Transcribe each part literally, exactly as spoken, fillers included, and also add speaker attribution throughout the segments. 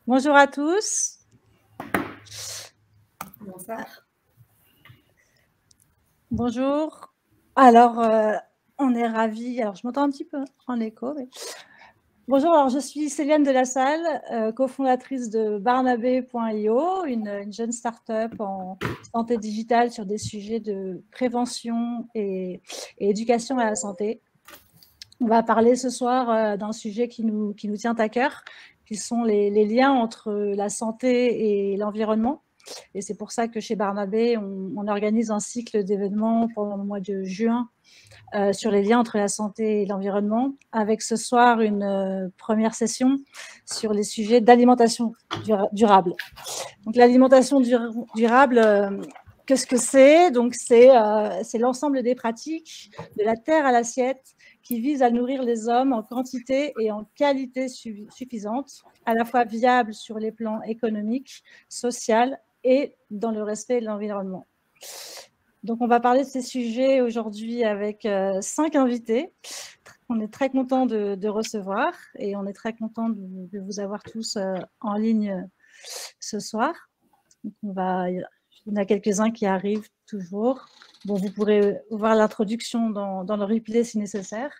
Speaker 1: Bonjour à tous.
Speaker 2: Bonsoir.
Speaker 1: Bonjour. Alors, heu, on est ravis alors je m'entends un petit peu en écho, mais bonjour, alors je suis Céliane de la Salle, heu, cofondatrice de Barnabé point i o, une, une jeune start-up en santé digitale sur des sujets de prévention et et éducation à la santé. On va parler ce soir, heu, d'un sujet qui nous qui nous tient à cœur, qui sont les les liens entre la santé et l'environnement. Et c'est pour ça que chez Barnabé, on on organise un cycle d'événements pendant le mois de juin, heu, sur les liens entre la santé et l'environnement, avec ce soir une, heu, première session sur les sujets d'alimentation dura durable. Donc l'alimentation dura durable, heu, qu'est-ce que c'est? Donc c'est, heu, c'est l'ensemble des pratiques, de la terre à l'assiette, qui visent à nourrir les hommes en quantité et en qualité suffis suffisante, à la fois viable sur les plans économiques, social et dans le respect de l'environnement. Donc on va parler de ces sujets aujourd'hui avec, heu, cinq invités. Tr on est très content de de recevoir et on est très content de de vous avoir tous, heu, en ligne, heu, ce soir. Donc on va il y en a quelques-uns qui arrivent toujours. Bon, vous pourrez voir l'introduction dans dans le replay si nécessaire.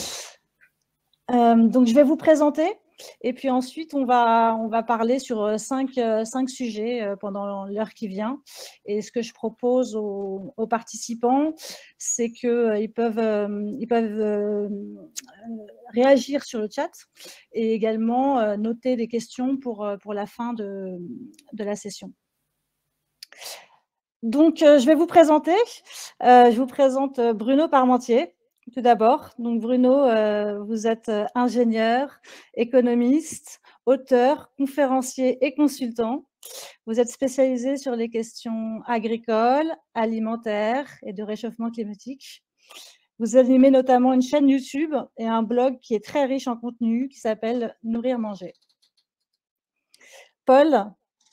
Speaker 1: Hem, donc je vais vous présenter et puis ensuite on va on va parler sur, heu, cinq, heu, cinq sujets, heu, pendant l'heure qui vient. Et ce que je propose aux aux participants, c'est qu'ils peuvent, hem, ils peuvent, hem, heu, réagir sur le chat et également, heu, noter des questions pour, heu, pour la fin de de la session. Donc, heu, je vais vous présenter. Heu, je vous présente Bruno Parmentier, tout d'abord. Donc Bruno, heu, vous êtes ingénieur, économiste, auteur, conférencier et consultant. Vous êtes spécialisé sur les questions agricoles, alimentaires et de réchauffement climatique. Vous animez notamment une chaîne YouTube et un blog qui est très riche en contenu, qui s'appelle Nourrir Manger. Paul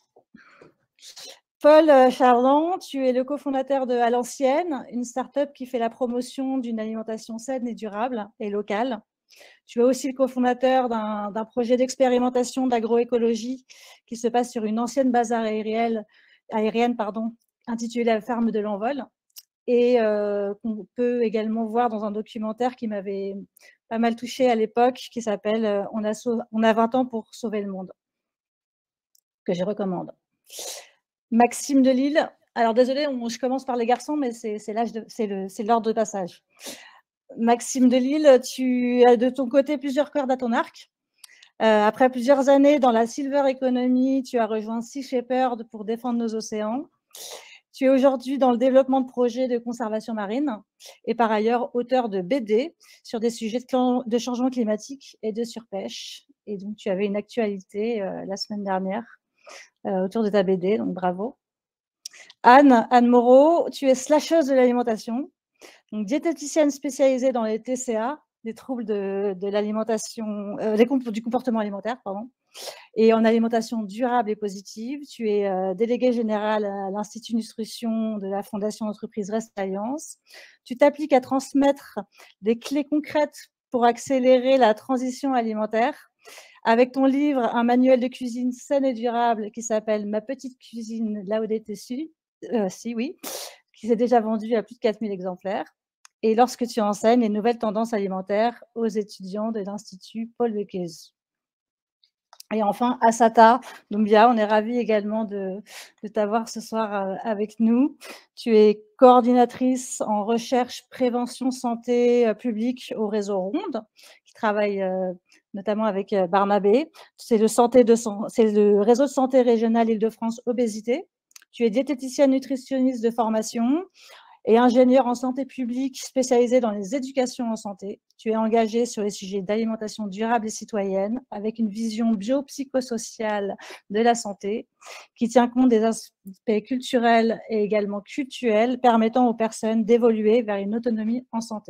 Speaker 1: Paul, heu, Charland, tu es le cofondateur de À l'Ancienne, une start-up qui fait la promotion d'une alimentation saine et durable et locale. Tu es aussi le cofondateur d'un d'un projet d'expérimentation d'agroécologie qui se passe sur une ancienne base aérielle aérienne, pardon, intitulée La ferme de l'Envol et heu, qu'on peut également voir dans un documentaire qui m'avait pas mal touchée à l'époque, qui s'appelle, heu, On a sau on a vingt ans pour sauver le monde que je recommande. Maxime Delisle, alors désolée, on je commence par les garçons, mais c'est c'est l'âge de c'est le c'est l'ordre de passage. Maxime Delisle, tu as de ton côté plusieurs cordes à ton arc. Heu, après plusieurs années dans la silver economy, tu as rejoint Sea Shepherd pour défendre nos océans. Tu es aujourd'hui dans le développement de projets de conservation marine et par ailleurs auteur de B D sur des sujets de clan de changement climatique et de surpêche. Et donc tu avais une actualité, heu, la semaine dernière, heu, autour de ta B D, donc bravo. Anne, Anne Moreau, tu es slasheuse de l'alimentation, donc diététicienne spécialisée dans les T C A, les troubles de de l'alimentation, heu, les comp du comportement alimentaire, pardon, et en alimentation durable et positive. Tu es, heu, déléguée générale à l'Institut Nutrition de la Fondation Entreprise Resilience. Tu t'appliques à transmettre des clés concrètes pour accélérer la transition alimentaire avec ton livre, un manuel de cuisine saine et durable qui s'appelle Ma petite cuisine Laudato si, heu, si oui, qui s'est déjà vendu à plus de quatre mille exemplaires. Et lorsque tu enseignes les nouvelles tendances alimentaires aux étudiants de l'Institut Paul Bocuse. Et enfin, Assata Doumbia, on est ravis également de de t'avoir ce soir, heu, avec nous. Tu es coordinatrice en recherche, prévention, santé, heu, publique au réseau Ronde, qui travaille, heu, notamment avec, heu, Barnabé. C'est le santé de san c'est le réseau de santé régional Île-de-France obésité. Tu es diététicienne nutritionniste de formation et ingénieure en santé publique spécialisée dans les éducations en santé. Tu es engagée sur les sujets d'alimentation durable et citoyenne avec une vision biopsychosociale de la santé qui tient compte des aspects culturels et également cultuels permettant aux personnes d'évoluer vers une autonomie en santé.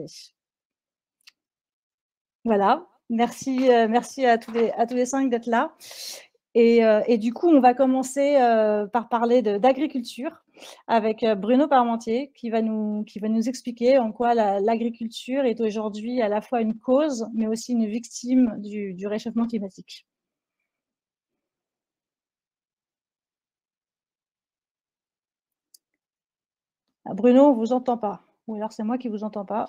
Speaker 1: Voilà, merci, heu, merci à tous les à tous les cinq d'être là. Et heu et du coup, on va commencer, heu, par parler de d'agriculture avec, heu, Bruno Parmentier qui va nous qui va nous expliquer en quoi la l'agriculture est aujourd'hui à la fois une cause, mais aussi une victime du du réchauffement climatique. Bruno, on ne vous entend pas. Ou alors c'est moi qui ne vous entends pas.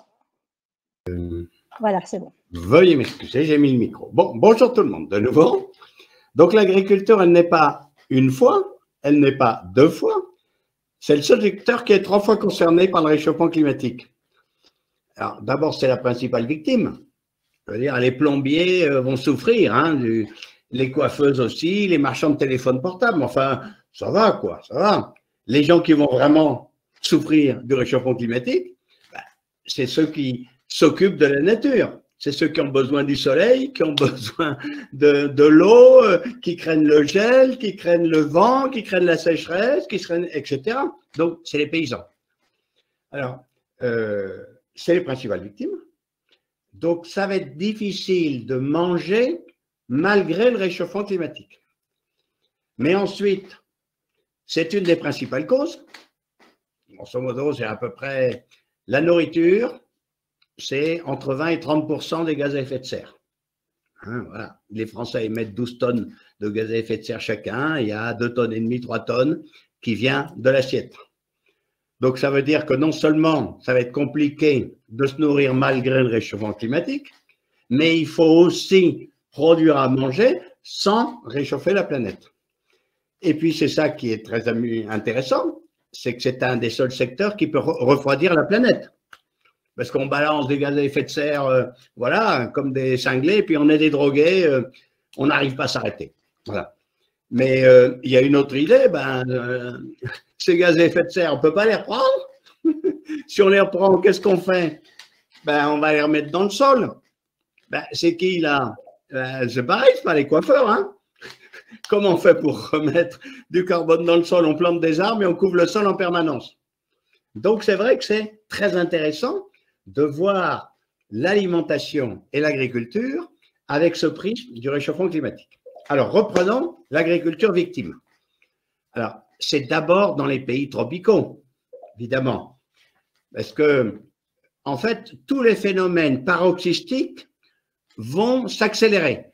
Speaker 2: Euh,
Speaker 1: voilà, c'est bon.
Speaker 2: Veuillez m'excuser, j'ai mis le micro. Bon, bonjour tout le monde, de nouveau. Donc l'agriculture, elle n'est pas une fois, elle n'est pas deux fois. C'est le seul secteur qui est trois fois concerné par le réchauffement climatique. Alors d'abord, c'est la principale victime. Je veux dire, les plombiers vont souffrir, hein, du, les coiffeuses aussi, les marchands de téléphones portables. Enfin, ça va quoi, ça va. Les gens qui vont vraiment souffrir du réchauffement climatique, ben, c'est ceux qui s'occupent de la nature. C'est ceux qui ont besoin du soleil, qui ont besoin de, de l'eau, euh, qui craignent le gel, qui craignent le vent, qui craignent la sécheresse, qui craignent, et cetera. Donc, c'est les paysans. Alors, euh, c'est les principales victimes. Donc, ça va être difficile de manger malgré le réchauffement climatique. Mais ensuite, c'est une des principales causes. Grosso modo, c'est à peu près la nourriture, c'est entre vingt et trente pour cent des gaz à effet de serre. Hein, voilà. Les Français émettent douze tonnes de gaz à effet de serre chacun. Il y a deux tonnes et demie, trois tonnes qui vient de l'assiette. Donc, ça veut dire que non seulement ça va être compliqué de se nourrir malgré le réchauffement climatique, mais il faut aussi produire à manger sans réchauffer la planète. Et puis, c'est ça qui est très intéressant, c'est que c'est un des seuls secteurs qui peut refroidir la planète. Parce qu'on balance des gaz à effet de serre, euh, voilà, comme des cinglés, puis on est des drogués, euh, on n'arrive pas à s'arrêter. Voilà. Mais euh, il y a une autre idée, ben, euh, ces gaz à effet de serre, on ne peut pas les reprendre. Si on les reprend, qu'est-ce qu'on fait? Ben, on va les remettre dans le sol. Ben, c'est qui là? Ben, c'est pareil, c'est pas les coiffeurs. Hein? Comment on fait pour remettre du carbone dans le sol? On plante des arbres et on couvre le sol en permanence. Donc, c'est vrai que c'est très intéressant de voir l'alimentation et l'agriculture avec ce prisme du réchauffement climatique. Alors, reprenons l'agriculture victime. Alors, c'est d'abord dans les pays tropicaux, évidemment, parce que, en fait, tous les phénomènes paroxystiques vont s'accélérer.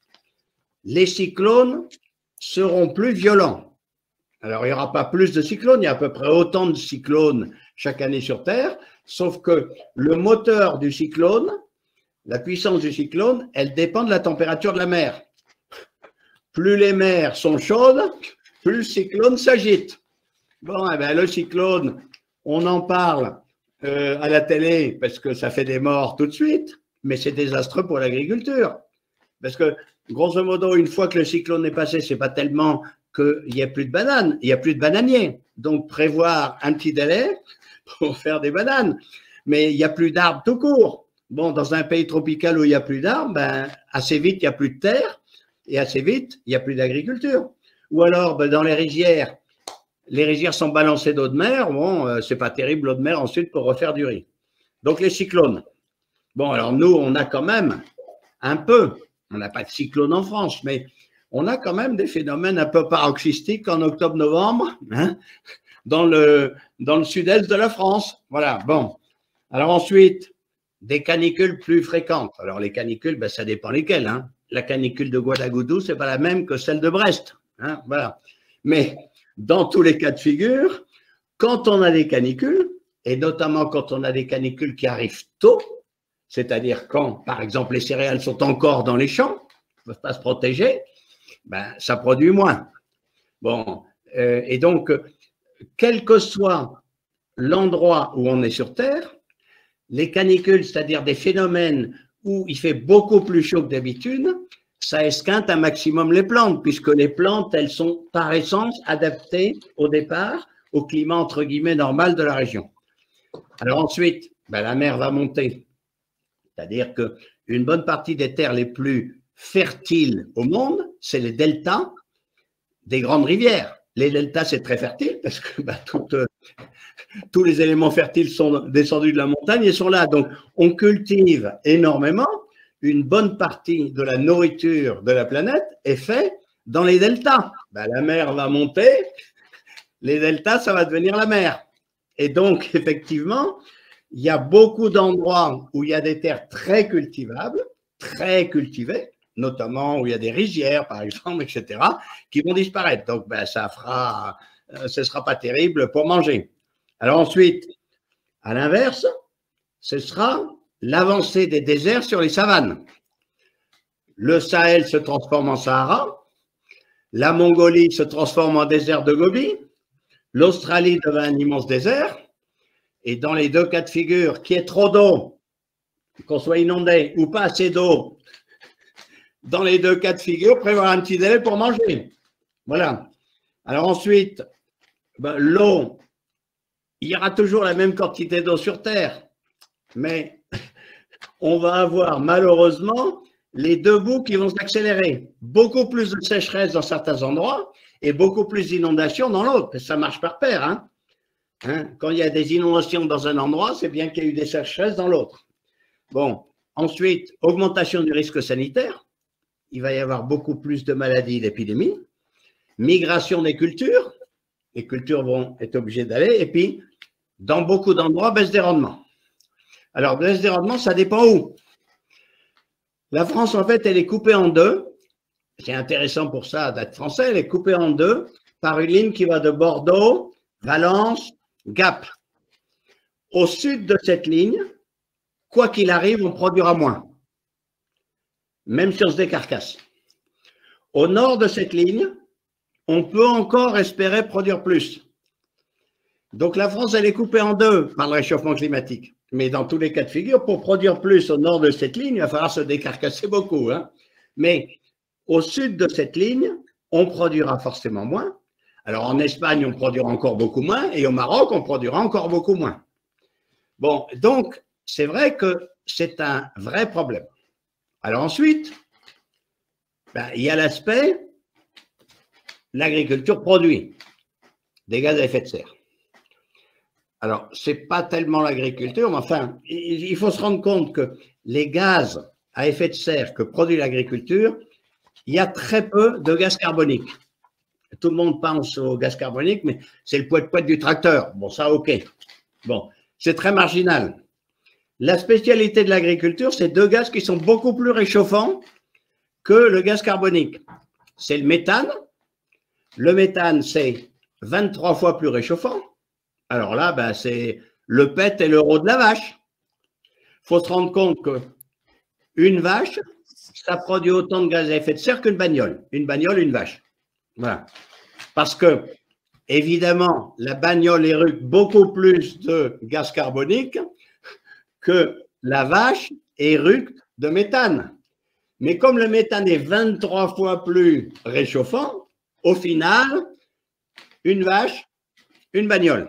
Speaker 2: Les cyclones seront plus violents. Alors, il n'y aura pas plus de cyclones, il y a à peu près autant de cyclones chaque année sur Terre, sauf que le moteur du cyclone, la puissance du cyclone, elle dépend de la température de la mer. Plus les mers sont chaudes, plus le cyclone s'agite. Bon, eh bien, le cyclone, on en parle euh, à la télé parce que ça fait des morts tout de suite, mais c'est désastreux pour l'agriculture. Parce que, grosso modo, une fois que le cyclone est passé, ce n'est pas tellement qu'il n'y a plus de bananes, il n'y a plus de bananiers. Donc, prévoir un petit délai pour faire des bananes. Mais il n'y a plus d'arbres tout court. Bon, dans un pays tropical où il n'y a plus d'arbres, ben, assez vite, il n'y a plus de terre. Et assez vite, il n'y a plus d'agriculture. Ou alors, ben, dans les rizières, les rizières sont balancées d'eau de mer. Bon, euh, c'est pas terrible l'eau de mer ensuite pour refaire du riz. Donc, les cyclones. Bon, alors nous, on a quand même un peu, on n'a pas de cyclone en France, mais on a quand même des phénomènes un peu paroxystiques en octobre-novembre, hein, dans le, dans le sud-est de la France. Voilà, bon. Alors ensuite, des canicules plus fréquentes. Alors les canicules, ben, ça dépend lesquelles. Hein. La canicule de Ouagadougou, ce n'est pas la même que celle de Brest. Hein, voilà. Mais dans tous les cas de figure, quand on a des canicules, et notamment quand on a des canicules qui arrivent tôt, c'est-à-dire quand, par exemple, les céréales sont encore dans les champs, ne peuvent pas se protéger, ben, ça produit moins. Bon, euh, et donc, quel que soit l'endroit où on est sur Terre, les canicules, c'est-à-dire des phénomènes où il fait beaucoup plus chaud que d'habitude, ça esquinte un maximum les plantes, puisque les plantes, elles sont par essence adaptées au départ au climat entre guillemets normal de la région. Alors ensuite, ben, la mer va monter, c'est-à-dire qu'une bonne partie des terres les plus fertiles au monde, c'est les deltas des grandes rivières. Les deltas, c'est très fertile parce que ben, toutes, euh, tous les éléments fertiles sont descendus de la montagne et sont là. Donc, on cultive énormément. Une bonne partie de la nourriture de la planète est faite dans les deltas. Ben, la mer va monter, les deltas, ça va devenir la mer. Et donc, effectivement, il y a beaucoup d'endroits où il y a des terres très cultivables, très cultivées, notamment où il y a des rizières, par exemple, et cetera, qui vont disparaître. Donc, ben, ça fera, ce ne sera pas terrible pour manger. Alors ensuite, à l'inverse, ce sera l'avancée des déserts sur les savanes. Le Sahel se transforme en Sahara, la Mongolie se transforme en désert de Gobi, l'Australie devient un immense désert, et dans les deux cas de figure, qu'il y ait trop d'eau, qu'on soit inondé ou pas assez d'eau, dans les deux cas de figure, prévoir un petit délai pour manger. Voilà. Alors ensuite, ben, l'eau, il y aura toujours la même quantité d'eau sur Terre, mais on va avoir malheureusement les deux bouts qui vont s'accélérer. Beaucoup plus de sécheresse dans certains endroits et beaucoup plus d'inondations dans l'autre. Ça marche par paire. Hein. Hein? Quand il y a des inondations dans un endroit, c'est bien qu'il y a eu des sécheresses dans l'autre. Bon, ensuite, augmentation du risque sanitaire. Il va y avoir beaucoup plus de maladies et d'épidémies. Migration des cultures. Les cultures vont être obligées d'aller. Et puis, dans beaucoup d'endroits, baisse des rendements. Alors, baisse des rendements, ça dépend où. La France, en fait, elle est coupée en deux. C'est intéressant pour ça d'être français. Elle est coupée en deux par une ligne qui va de Bordeaux, Valence, Gap. Au sud de cette ligne, quoi qu'il arrive, on produira moins, même si on se décarcasse. Au nord de cette ligne, on peut encore espérer produire plus. Donc la France, elle est coupée en deux par le réchauffement climatique. Mais dans tous les cas de figure, pour produire plus au nord de cette ligne, il va falloir se décarcasser beaucoup. Hein. Mais au sud de cette ligne, on produira forcément moins. Alors en Espagne, on produira encore beaucoup moins. Et au Maroc, on produira encore beaucoup moins. Bon, donc, c'est vrai que c'est un vrai problème. Alors ensuite, ben, il y a l'aspect, l'agriculture produit des gaz à effet de serre. Alors, ce n'est pas tellement l'agriculture, mais enfin, il faut se rendre compte que les gaz à effet de serre que produit l'agriculture, il y a très peu de gaz carbonique. Tout le monde pense au gaz carbonique, mais c'est le poète-poète du tracteur. Bon, ça, ok. Bon, c'est très marginal. La spécialité de l'agriculture, c'est deux gaz qui sont beaucoup plus réchauffants que le gaz carbonique. C'est le méthane. Le méthane, c'est vingt-trois fois plus réchauffant. Alors là, ben, c'est le pet et l'euro de la vache. Il faut se rendre compte qu'une vache, ça produit autant de gaz à effet de serre qu'une bagnole. Une bagnole, une vache. Voilà. Parce que, évidemment, la bagnole éructe beaucoup plus de gaz carbonique que la vache éructe de méthane. Mais comme le méthane est vingt-trois fois plus réchauffant, au final, une vache, une bagnole.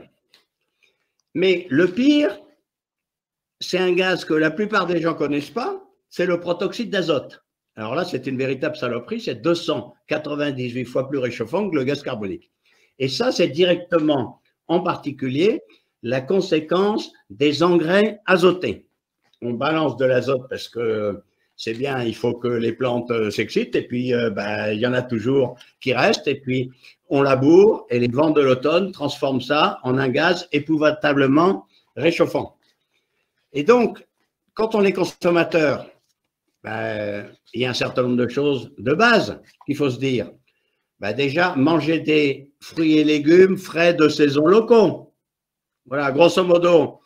Speaker 2: Mais le pire, c'est un gaz que la plupart des gens ne connaissent pas, c'est le protoxyde d'azote. Alors là, c'est une véritable saloperie, c'est deux cent quatre-vingt-dix-huit fois plus réchauffant que le gaz carbonique. Et ça, c'est directement, en particulier, la conséquence des engrais azotés. On balance de l'azote parce que c'est bien, il faut que les plantes s'excitent, et puis euh, ben, il y en a toujours qui restent, et puis on laboure, et les vents de l'automne transforment ça en un gaz épouvantablement réchauffant. Et donc, quand on est consommateur, ben, il y a un certain nombre de choses de base qu'il faut se dire. Ben, déjà, manger des fruits et légumes frais de saison locaux. Voilà, grosso modo,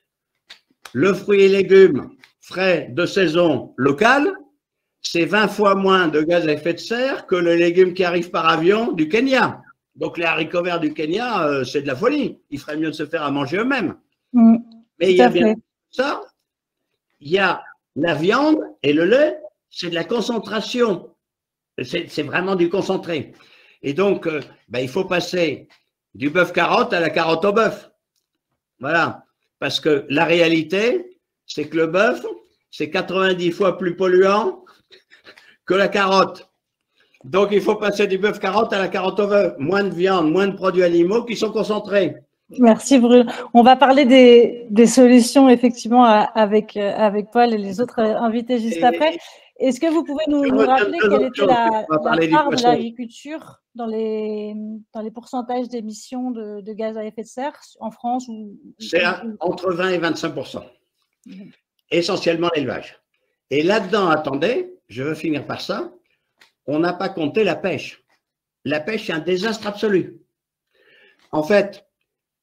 Speaker 2: le fruit et légumes frais de saison locale, c'est vingt fois moins de gaz à effet de serre que le légume qui arrive par avion du Kenya. Donc les haricots verts du Kenya, euh, c'est de la folie. Il ferait mieux de se faire à manger eux-mêmes. Mmh, Mais il y a bien ça, il y a la viande et le lait, c'est de la concentration. C'est vraiment du concentré. Et donc, euh, ben, il faut passer du bœuf carotte à la carotte au bœuf. Voilà. Parce que la réalité, c'est que le bœuf, c'est quatre-vingt-dix fois plus polluant que la carotte. Donc, il faut passer du bœuf carotte à la carotte au bœuf. Moins de viande, moins de produits animaux qui sont concentrés.
Speaker 1: Merci Bruno. On va parler des, des solutions effectivement avec, avec Paul et les autres invités juste et, après. Est-ce que vous pouvez nous, nous rappeler quelle était la, la part de l'agriculture dans les, dans les pourcentages d'émissions de, de gaz à effet de serre en France ou...
Speaker 2: C'est entre vingt et vingt-cinq pour cent. Mmh. Essentiellement l'élevage. Et là-dedans, attendez, je veux finir par ça, on n'a pas compté la pêche. La pêche, c'est un désastre absolu. En fait,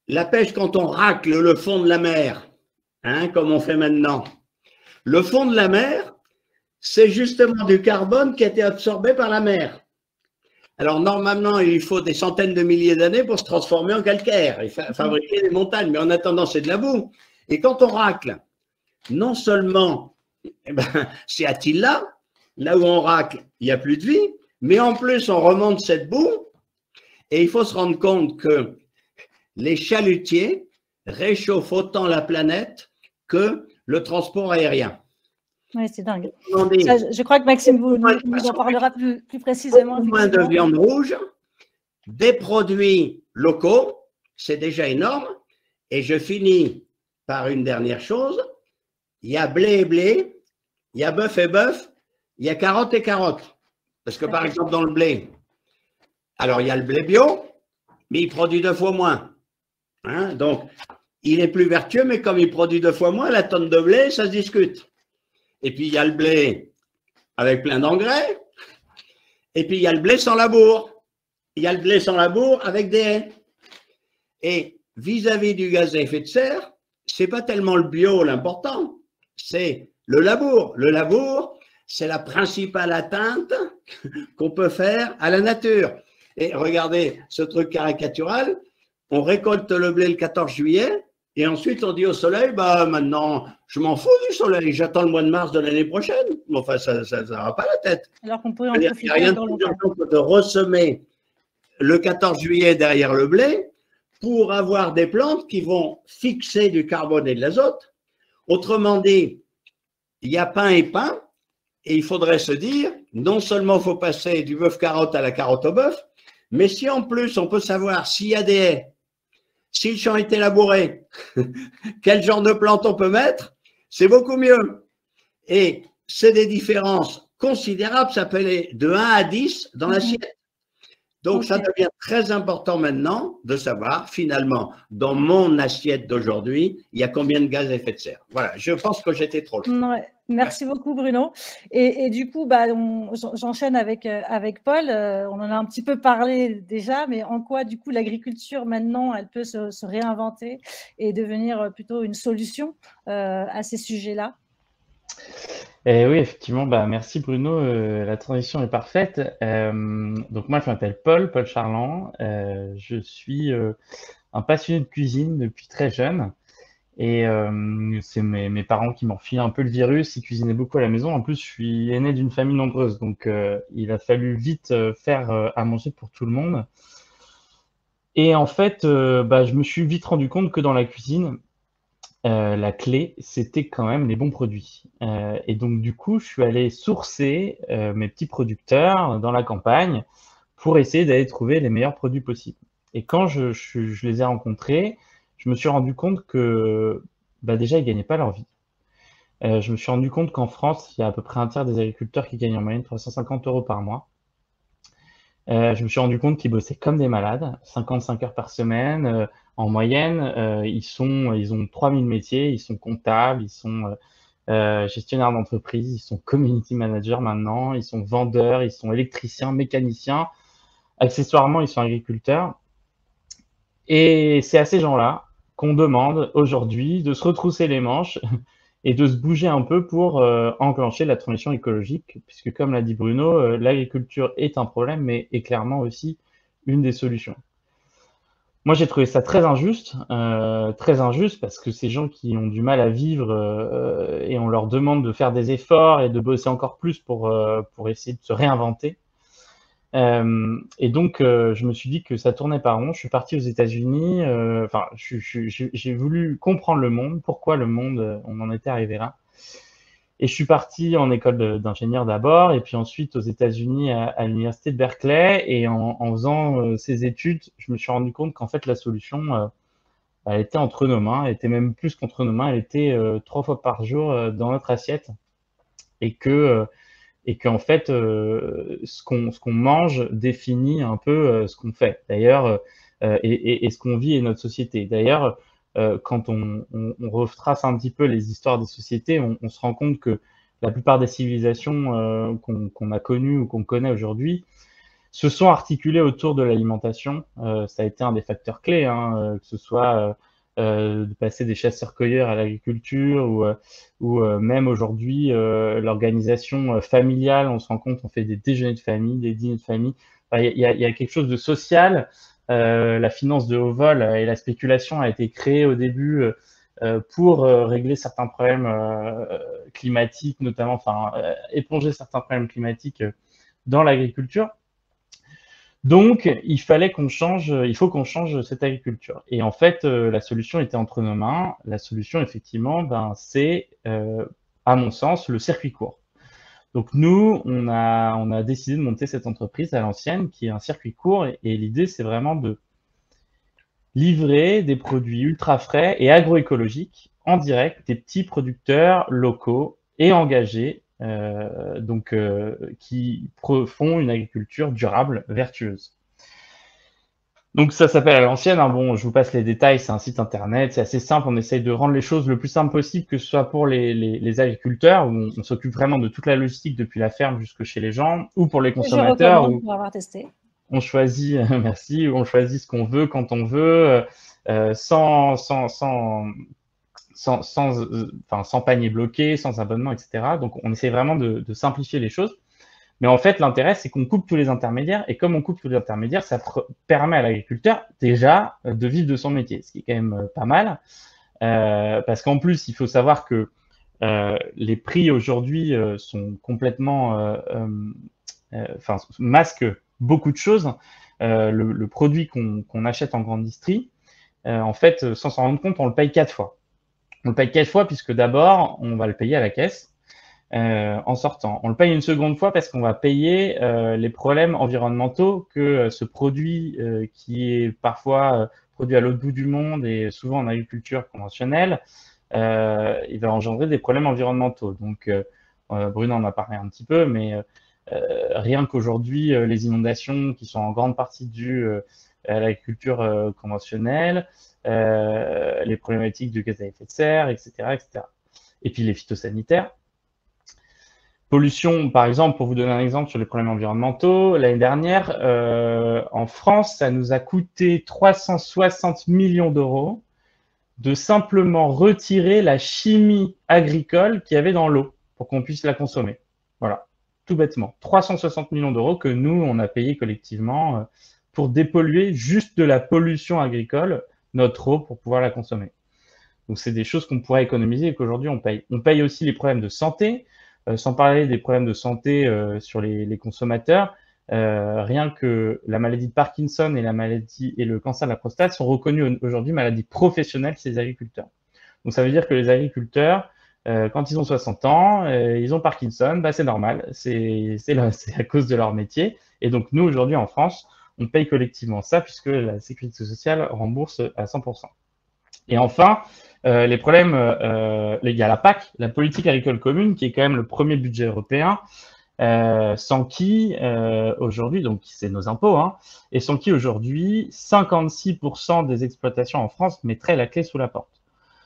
Speaker 2: la pêche, quand on racle le fond de la mer, hein, comme on fait maintenant, le fond de la mer, c'est justement du carbone qui a été absorbé par la mer. Alors, normalement, il faut des centaines de milliers d'années pour se transformer en calcaire et fa fabriquer des montagnes. Mais en attendant, c'est de la boue. Et quand on racle, non seulement eh ben, c'est Attila, là où on racle, il n'y a plus de vie, mais en plus, on remonte cette boue. Et il faut se rendre compte que les chalutiers réchauffent autant la planète que le transport aérien.
Speaker 1: Oui, c'est dingue. Ça, je, je crois que Maxime vous, nous, nous en parlera plus, plus précisément.
Speaker 2: Beaucoup moins de viande rouge, des produits locaux, c'est déjà énorme. Et je finis par une dernière chose. Il y a blé et blé, il y a bœuf et bœuf, il y a carotte et carotte. Parce que par exemple, dans le blé, alors il y a le blé bio, mais il produit deux fois moins. Hein? Donc, il est plus vertueux, mais comme il produit deux fois moins, la tonne de blé, ça se discute. Et puis, il y a le blé avec plein d'engrais. Et puis, il y a le blé sans labour. Il y a le blé sans labour avec des haies. Et vis-à-vis du gaz à effet de serre, ce n'est pas tellement le bio l'important, c'est le labour. Le labour, c'est la principale atteinte qu'on peut faire à la nature. Et regardez ce truc caricatural, on récolte le blé le quatorze juillet, et ensuite on dit au soleil, bah maintenant, je m'en fous du soleil, j'attends le mois de mars de l'année prochaine. Enfin, ça ne va pas la tête.
Speaker 1: Alors qu'on pourrait en
Speaker 2: profiter. Il n'y a rien de plus urgent que de ressemer le quatorze juillet derrière le blé pour avoir des plantes qui vont fixer du carbone et de l'azote. Autrement dit, il y a pain et pain, et il faudrait se dire, non seulement il faut passer du bœuf carotte à la carotte au bœuf, mais si en plus on peut savoir s'il y a des haies, si le champ était labouré, quel genre de plantes on peut mettre, c'est beaucoup mieux. Et c'est des différences considérables, ça peut aller de un à dix dans l'assiette. Donc, okay. Ça devient très important maintenant de savoir, finalement, dans mon assiette d'aujourd'hui, il y a combien de gaz à effet de serre. Voilà, je pense que j'étais trop long.
Speaker 1: Ouais. Merci ouais. beaucoup, Bruno. Et, et du coup, bah, j'enchaîne avec, euh, avec Paul. Euh, on en a un petit peu parlé déjà, mais en quoi, du coup, l'agriculture, maintenant, elle peut se, se réinventer et devenir plutôt une solution euh, à ces sujets-là?
Speaker 3: Et oui, effectivement, bah, merci Bruno, euh, la transition est parfaite. Euh, donc moi, je m'appelle Paul, Paul Charland. Euh, je suis euh, un passionné de cuisine depuis très jeune. Et euh, c'est mes, mes parents qui m'ont filé un peu le virus, ils cuisinaient beaucoup à la maison. En plus, je suis aîné d'une famille nombreuse, donc euh, il a fallu vite euh, faire euh, à manger pour tout le monde. Et en fait, euh, bah, je me suis vite rendu compte que dans la cuisine, Euh, la clé, c'était quand même les bons produits. Euh, et donc, du coup, je suis allé sourcer euh, mes petits producteurs dans la campagne pour essayer d'aller trouver les meilleurs produits possibles. Et quand je, je, je les ai rencontrés, je me suis rendu compte que bah, déjà, ils gagnaient pas leur vie. Euh, je me suis rendu compte qu'en France, il y a à peu près un tiers des agriculteurs qui gagnent en moyenne trois cent cinquante euros par mois. Euh, je me suis rendu compte qu'ils bossaient comme des malades, cinquante-cinq heures par semaine. Euh, en moyenne, euh, ils, sont, ils ont trois mille métiers, ils sont comptables, ils sont euh, euh, gestionnaires d'entreprise, ils sont community managers maintenant, ils sont vendeurs, ils sont électriciens, mécaniciens. Accessoirement, ils sont agriculteurs. Et c'est à ces gens-là qu'on demande aujourd'hui de se retrousser les manches et de se bouger un peu pour euh, enclencher la transition écologique, puisque comme l'a dit Bruno, euh, l'agriculture est un problème, mais est clairement aussi une des solutions. Moi, j'ai trouvé ça très injuste, euh, très injuste, parce que ces gens qui ont du mal à vivre euh, et on leur demande de faire des efforts et de bosser encore plus pour, euh, pour essayer de se réinventer. Euh, et donc, euh, je me suis dit que ça tournait pas rond. Je suis parti aux États-Unis. Euh, enfin, j'ai voulu comprendre le monde, pourquoi le monde, on en était arrivé là. Et je suis parti en école d'ingénieur d'abord, et puis ensuite aux États-Unis à, à l'université de Berkeley. Et en, en faisant euh, ces études, je me suis rendu compte qu'en fait la solution, euh, elle était entre nos mains. Elle était même plus qu'entre nos mains. Elle était euh, trois fois par jour euh, dans notre assiette, et que euh, et qu'en fait, euh, ce qu'on ce qu'on mange définit un peu euh, ce qu'on fait. D'ailleurs, euh, et, et, et ce qu'on vit et notre société. D'ailleurs, euh, quand on, on, on retrace un petit peu les histoires des sociétés, on, on se rend compte que la plupart des civilisations euh, qu'on qu'on a connues ou qu'on connaît aujourd'hui se sont articulés autour de l'alimentation. Euh, ça a été un des facteurs clés, hein, euh, que ce soit euh, euh, de passer des chasseurs-cueilleurs à l'agriculture ou, euh, ou euh, même aujourd'hui, euh, l'organisation familiale, on se rend compte, on fait des déjeuners de famille, des dîners de famille. Enfin, il y, a, il y a quelque chose de social. Euh, la finance de haut vol et la spéculation a été créée au début euh, pour euh, régler certains problèmes euh, climatiques, notamment, enfin, euh, éponger certains problèmes climatiques dans l'agriculture. Donc, il fallait qu'on change, il faut qu'on change cette agriculture. Et en fait, euh, la solution était entre nos mains. La solution, effectivement, ben, c'est, euh, à mon sens, le circuit court. Donc nous, on a, on a décidé de monter cette entreprise à l'ancienne, qui est un circuit court. Et, et l'idée, c'est vraiment de livrer des produits ultra frais et agroécologiques en direct des petits producteurs locaux et engagés, euh, donc euh, qui font une agriculture durable, vertueuse. Donc ça s'appelle à l'ancienne, hein. Bon, je vous passe les détails, c'est un site internet, c'est assez simple, on essaye de rendre les choses le plus simple possible, que ce soit pour les, les, les agriculteurs, où on, on s'occupe vraiment de toute la logistique depuis la ferme jusque chez les gens, ou pour les consommateurs,
Speaker 1: où pour avoir testé.
Speaker 3: On choisit, euh, merci, on choisit ce qu'on veut quand on veut, euh, sans, sans, sans, sans, sans, euh, enfin, sans panier bloqué, sans abonnement, et cetera. Donc on essaie vraiment de, de simplifier les choses. Mais en fait, l'intérêt, c'est qu'on coupe tous les intermédiaires. Et comme on coupe tous les intermédiaires, ça permet à l'agriculteur déjà de vivre de son métier, ce qui est quand même pas mal. Euh, parce qu'en plus, il faut savoir que euh, les prix aujourd'hui euh, sont complètement, euh, euh, enfin, masquent beaucoup de choses. Euh, le, le produit qu'on qu'on achète en grande distrie, euh, en fait, sans s'en rendre compte, on le paye quatre fois. On le paye quatre fois puisque d'abord, on va le payer à la caisse. Euh, en sortant. On le paye une seconde fois parce qu'on va payer euh, les problèmes environnementaux que euh, ce produit euh, qui est parfois euh, produit à l'autre bout du monde et souvent en agriculture conventionnelle, euh, il va engendrer des problèmes environnementaux. Donc, euh, Bruno en a parlé un petit peu, mais euh, rien qu'aujourd'hui, euh, les inondations qui sont en grande partie dues euh, à l'agriculture euh, conventionnelle, euh, les problématiques de gaz à effet de serre, et cetera, et cetera. Et puis les phytosanitaires. Pollution, par exemple, pour vous donner un exemple sur les problèmes environnementaux, l'année dernière, euh, en France, ça nous a coûté trois cent soixante millions d'euros de simplement retirer la chimie agricole qu'il y avait dans l'eau pour qu'on puisse la consommer. Voilà, tout bêtement. trois cent soixante millions d'euros que nous, on a payé collectivement euh, pour dépolluer juste de la pollution agricole notre eau pour pouvoir la consommer. Donc, c'est des choses qu'on pourrait économiser et qu'aujourd'hui, on paye. On paye aussi les problèmes de santé. Euh, sans parler des problèmes de santé euh, sur les, les consommateurs, euh, rien que la maladie de Parkinson et la maladie et le cancer de la prostate sont reconnus aujourd'hui maladies professionnelles chez les agriculteurs. Donc ça veut dire que les agriculteurs, euh, quand ils ont soixante ans, euh, ils ont Parkinson, bah, c'est normal, c'est à cause de leur métier. Et donc nous aujourd'hui en France, on paye collectivement ça puisque la sécurité sociale rembourse à cent pour cent. Et enfin, Euh, les problèmes, euh, il y a la P A C, la politique agricole commune, qui est quand même le premier budget européen, euh, sans qui euh, aujourd'hui, donc c'est nos impôts, hein, et sans qui aujourd'hui cinquante-six pour cent des exploitations en France mettraient la clé sous la porte.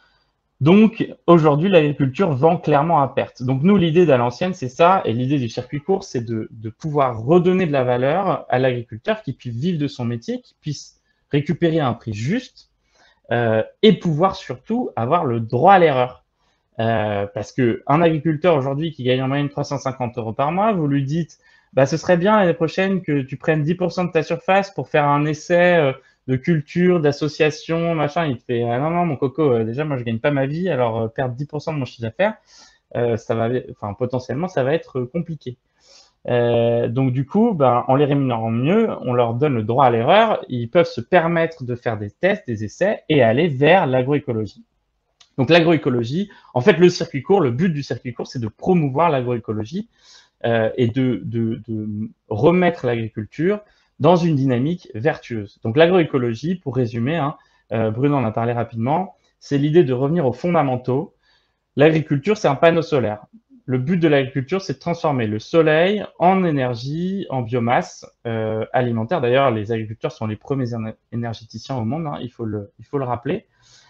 Speaker 3: Donc aujourd'hui, l'agriculture vend clairement à perte. Donc nous, l'idée d'à l'ancienne, c'est ça, et l'idée du circuit court, c'est de, de pouvoir redonner de la valeur à l'agriculteur qui puisse vivre de son métier, qui puisse récupérer un prix juste, Euh, et pouvoir surtout avoir le droit à l'erreur. Euh, parce qu'un agriculteur aujourd'hui qui gagne en moyenne trois cent cinquante euros par mois, vous lui dites bah, ce serait bien l'année prochaine que tu prennes dix pour cent de ta surface pour faire un essai euh, de culture, d'association, machin. Il te fait ah non, non, mon coco, euh, déjà, moi, je gagne pas ma vie, alors euh, perdre dix pour cent de mon chiffre d'affaires, euh, ça va, enfin, potentiellement, ça va être compliqué. Euh, donc du coup, ben, en les rémunérant mieux, on leur donne le droit à l'erreur, ils peuvent se permettre de faire des tests, des essais et aller vers l'agroécologie. Donc l'agroécologie, en fait le circuit court, le but du circuit court, c'est de promouvoir l'agroécologie euh, et de, de, de remettre l'agriculture dans une dynamique vertueuse. Donc l'agroécologie, pour résumer, hein, euh, Bruno en a parlé rapidement, c'est l'idée de revenir aux fondamentaux. L'agriculture, c'est un panneau solaire. Le but de l'agriculture, c'est de transformer le soleil en énergie, en biomasse euh, alimentaire. D'ailleurs, les agriculteurs sont les premiers énergéticiens au monde, hein, il faut le, il faut le rappeler.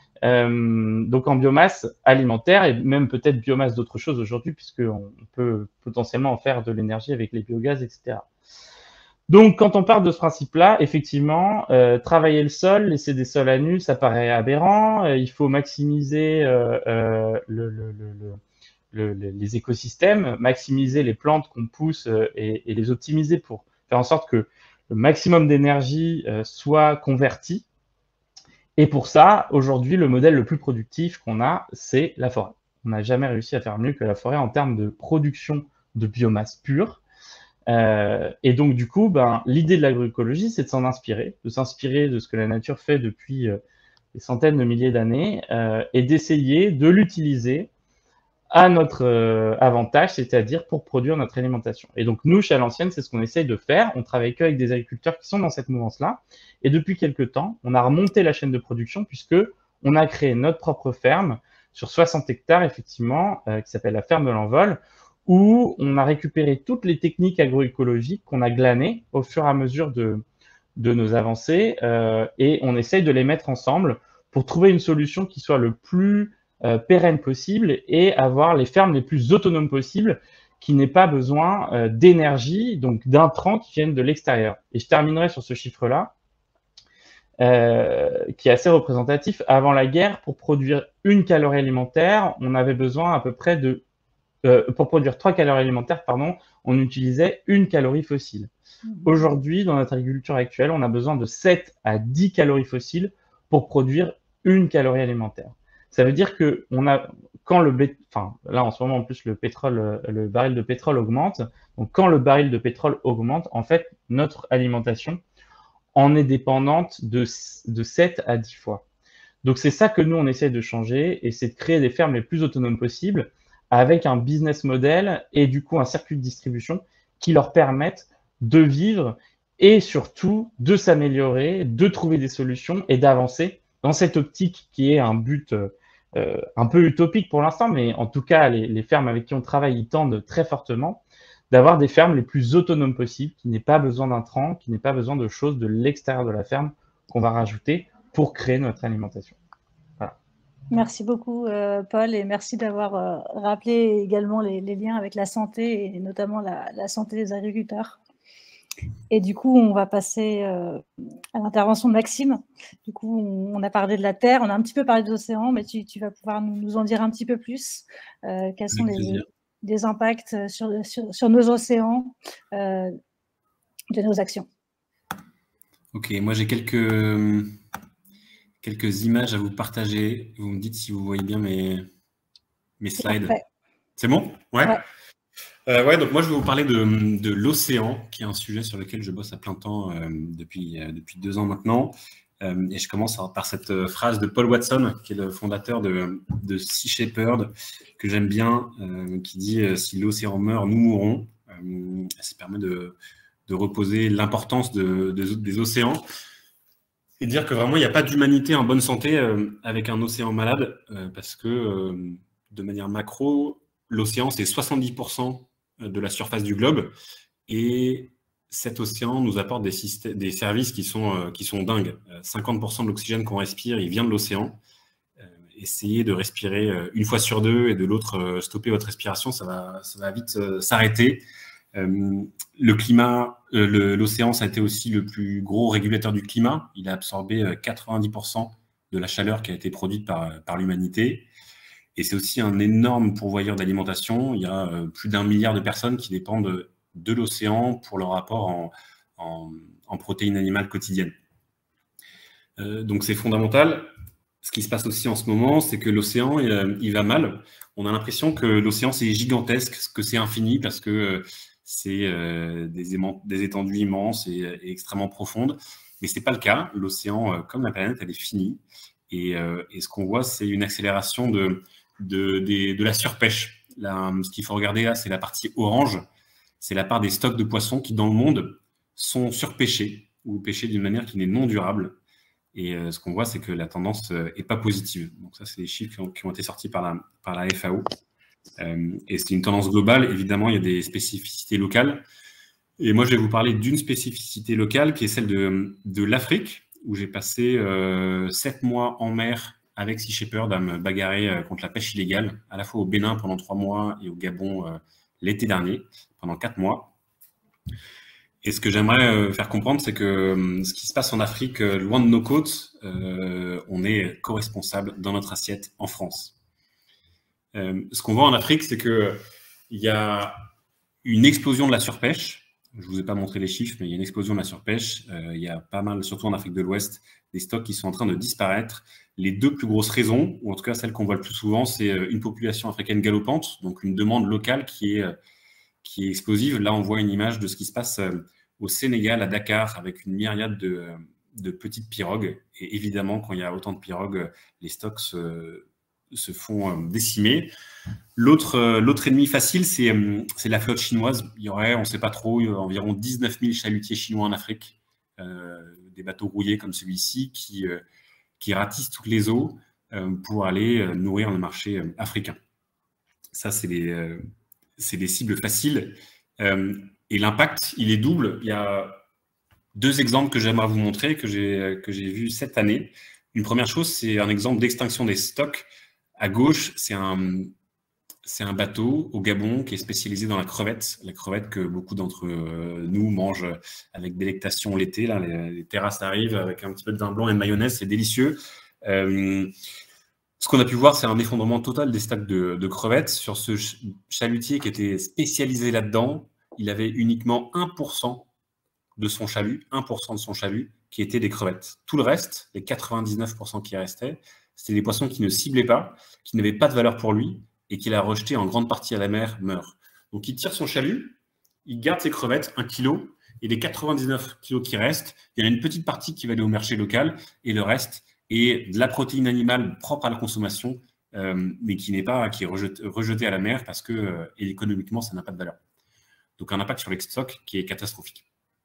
Speaker 3: Euh, donc en biomasse alimentaire et même peut-être biomasse d'autres choses aujourd'hui, puisqu'on peut potentiellement en faire de l'énergie avec les biogaz, et cetera. Donc, quand on part de ce principe-là, effectivement, euh, travailler le sol, laisser des sols à nu, ça paraît aberrant. Euh, il faut maximiser euh, euh, le, le, le, le, le, les écosystèmes, maximiser les plantes qu'on pousse euh, et, et les optimiser pour faire en sorte que le maximum d'énergie euh, soit converti. Et pour ça, aujourd'hui, le modèle le plus productif qu'on a, c'est la forêt. On n'a jamais réussi à faire mieux que la forêt en termes de production de biomasse pure. Euh, et donc, du coup, ben, l'idée de l'agroécologie, c'est de s'en inspirer, de s'inspirer de ce que la nature fait depuis euh, des centaines de milliers d'années euh, et d'essayer de l'utiliser à notre euh, avantage, c'est-à-dire pour produire notre alimentation. Et donc, nous, chez À l'Ancienne, c'est ce qu'on essaye de faire. On travaille qu'avec des agriculteurs qui sont dans cette mouvance-là. Et depuis quelques temps, on a remonté la chaîne de production puisque on a créé notre propre ferme sur soixante hectares, effectivement, euh, qui s'appelle la ferme de l'Envol, où on a récupéré toutes les techniques agroécologiques qu'on a glanées au fur et à mesure de, de nos avancées euh, et on essaye de les mettre ensemble pour trouver une solution qui soit le plus euh, pérenne possible et avoir les fermes les plus autonomes possibles qui n'aient pas besoin euh, d'énergie, donc d'intrants qui viennent de l'extérieur. Et je terminerai sur ce chiffre-là, euh, qui est assez représentatif. Avant la guerre, pour produire une calorie alimentaire, on avait besoin à peu près de Euh, pour produire trois calories alimentaires, pardon, on utilisait une calorie fossile. Mmh. Aujourd'hui, dans notre agriculture actuelle, on a besoin de sept à dix calories fossiles pour produire une calorie alimentaire. Ça veut dire que on a, quand le, enfin, là en ce moment en plus le pétrole, le baril de pétrole augmente. Donc quand le baril de pétrole augmente, en fait, notre alimentation en est dépendante de, de sept à dix fois. Donc c'est ça que nous on essaie de changer et c'est de créer des fermes les plus autonomes possibles, avec un business model et du coup un circuit de distribution qui leur permettent de vivre et surtout de s'améliorer, de trouver des solutions et d'avancer dans cette optique qui est un but euh, un peu utopique pour l'instant, mais en tout cas les, les fermes avec qui on travaille y tendent très fortement, d'avoir des fermes les plus autonomes possibles, qui n'aient pas besoin d'intrants, qui n'aient pas besoin de choses de l'extérieur de la ferme qu'on va rajouter pour créer notre alimentation.
Speaker 1: Merci beaucoup, euh, Paul, et merci d'avoir euh, rappelé également les, les liens avec la santé et notamment la, la santé des agriculteurs. Et du coup, on va passer euh, à l'intervention de Maxime. Du coup, on, on a parlé de la Terre, on a un petit peu parlé des océans, mais tu, tu vas pouvoir nous, nous en dire un petit peu plus. Euh, quels sont les, les impacts sur, sur, sur nos océans euh, de nos actions?
Speaker 4: Ok, moi j'ai quelques... quelques images à vous partager. Vous me dites si vous voyez bien mes, mes slides. C'est bon? Ouais. Ouais. Euh, ouais, donc moi je vais vous parler de, de l'océan, qui est un sujet sur lequel je bosse à plein temps euh, depuis, euh, depuis deux ans maintenant. Euh, et je commence par cette phrase de Paul Watson, qui est le fondateur de, de Sea Shepherd, que j'aime bien, euh, qui dit euh, « Si l'océan meurt, nous mourrons euh, ». Ça permet de, de reposer l'importance de, de, des océans. Et dire que vraiment, il n'y a pas d'humanité en bonne santé euh, avec un océan malade, euh, parce que, euh, de manière macro, l'océan, c'est soixante-dix pour cent de la surface du globe, et cet océan nous apporte des, systèmes, des services qui sont, euh, qui sont dingues. Euh, cinquante pour cent de l'oxygène qu'on respire, il vient de l'océan. Euh, essayez de respirer euh, une fois sur deux, et de l'autre, euh, stopper votre respiration, ça va, ça va vite euh, s'arrêter. Euh, le climat, euh, l'océan, ça a été aussi le plus gros régulateur du climat. Il a absorbé euh, quatre-vingt-dix pour cent de la chaleur qui a été produite par, par l'humanité. Et c'est aussi un énorme pourvoyeur d'alimentation. Il y a euh, plus d'un milliard de personnes qui dépendent de l'océan pour leur apport en, en, en protéines animales quotidiennes. Euh, donc c'est fondamental. Ce qui se passe aussi en ce moment, c'est que l'océan, il, il va mal. On a l'impression que l'océan, c'est gigantesque, que c'est infini, parce que euh, c'est euh, des, des étendues immenses et, et extrêmement profondes. Mais ce n'est pas le cas. L'océan, euh, comme la planète, elle est finie. Et, euh, et ce qu'on voit, c'est une accélération de, de, de, de la surpêche. Là, ce qu'il faut regarder là, c'est la partie orange. C'est la part des stocks de poissons qui, dans le monde, sont surpêchés ou pêchés d'une manière qui n'est non durable. Et euh, ce qu'on voit, c'est que la tendance n'est euh, pas positive. Donc ça, c'est des chiffres qui ont, qui ont été sortis par la, par la F A O. Euh, et c'est une tendance globale. Évidemment, il y a des spécificités locales. Et moi, je vais vous parler d'une spécificité locale qui est celle de, de l'Afrique, où j'ai passé euh, sept mois en mer avec Sea Shepherd à me bagarrer euh, contre la pêche illégale, à la fois au Bénin pendant trois mois et au Gabon euh, l'été dernier, pendant quatre mois. Et ce que j'aimerais faire comprendre, c'est que ce qui se passe en Afrique, loin de nos côtes, euh, on est co-responsable dans notre assiette en France. Euh, ce qu'on voit en Afrique, c'est qu'il y a une explosion de la surpêche. Je ne vous ai pas montré les chiffres, mais il y a une explosion de la surpêche. Euh, il y a pas mal, surtout en Afrique de l'Ouest, des stocks qui sont en train de disparaître. Les deux plus grosses raisons, ou en tout cas celle qu'on voit le plus souvent, c'est une population africaine galopante, donc une demande locale qui est, qui est explosive. Là, on voit une image de ce qui se passe au Sénégal, à Dakar, avec une myriade de, de petites pirogues. Et évidemment, quand il y a autant de pirogues, les stocks se, se font décimer. L'autre l'autre ennemi facile, c'est la flotte chinoise. Il y aurait, on ne sait pas trop, environ dix-neuf mille chalutiers chinois en Afrique, euh, des bateaux rouillés comme celui-ci, qui, euh, qui ratissent toutes les eaux euh, pour aller euh, nourrir le marché euh, africain. Ça, c'est des, euh, c'est des cibles faciles. Euh, Et l'impact, il est double. Il y a deux exemples que j'aimerais vous montrer, que j'ai que j'ai vus cette année. Une première chose, c'est un exemple d'extinction des stocks. À gauche, c'est un, c'est un bateau au Gabon qui est spécialisé dans la crevette, la crevette que beaucoup d'entre nous mangent avec délectation l'été. Là, les, les terrasses arrivent avec un petit peu de vin blanc et de mayonnaise, c'est délicieux. Euh, Ce qu'on a pu voir, c'est un effondrement total des stocks de, de crevettes. Sur ce chalutier qui était spécialisé là-dedans, il avait uniquement un pour cent de son chalut, un pour cent de son chalut qui était des crevettes. Tout le reste, les quatre-vingt-dix-neuf pour cent qui restaient, c'était des poissons qui ne ciblaient pas, qui n'avaient pas de valeur pour lui et qu'il a rejeté en grande partie à la mer, meurt. Donc il tire son chalut, il garde ses crevettes, un kilo, et les quatre-vingt-dix-neuf kilos qui restent, il y en a une petite partie qui va aller au marché local et le reste est de la protéine animale propre à la consommation, euh, mais qui n'est pas, qui est rejeté, rejeté à la mer parce que euh, et économiquement, ça n'a pas de valeur. Donc un impact sur les stocks qui est catastrophique.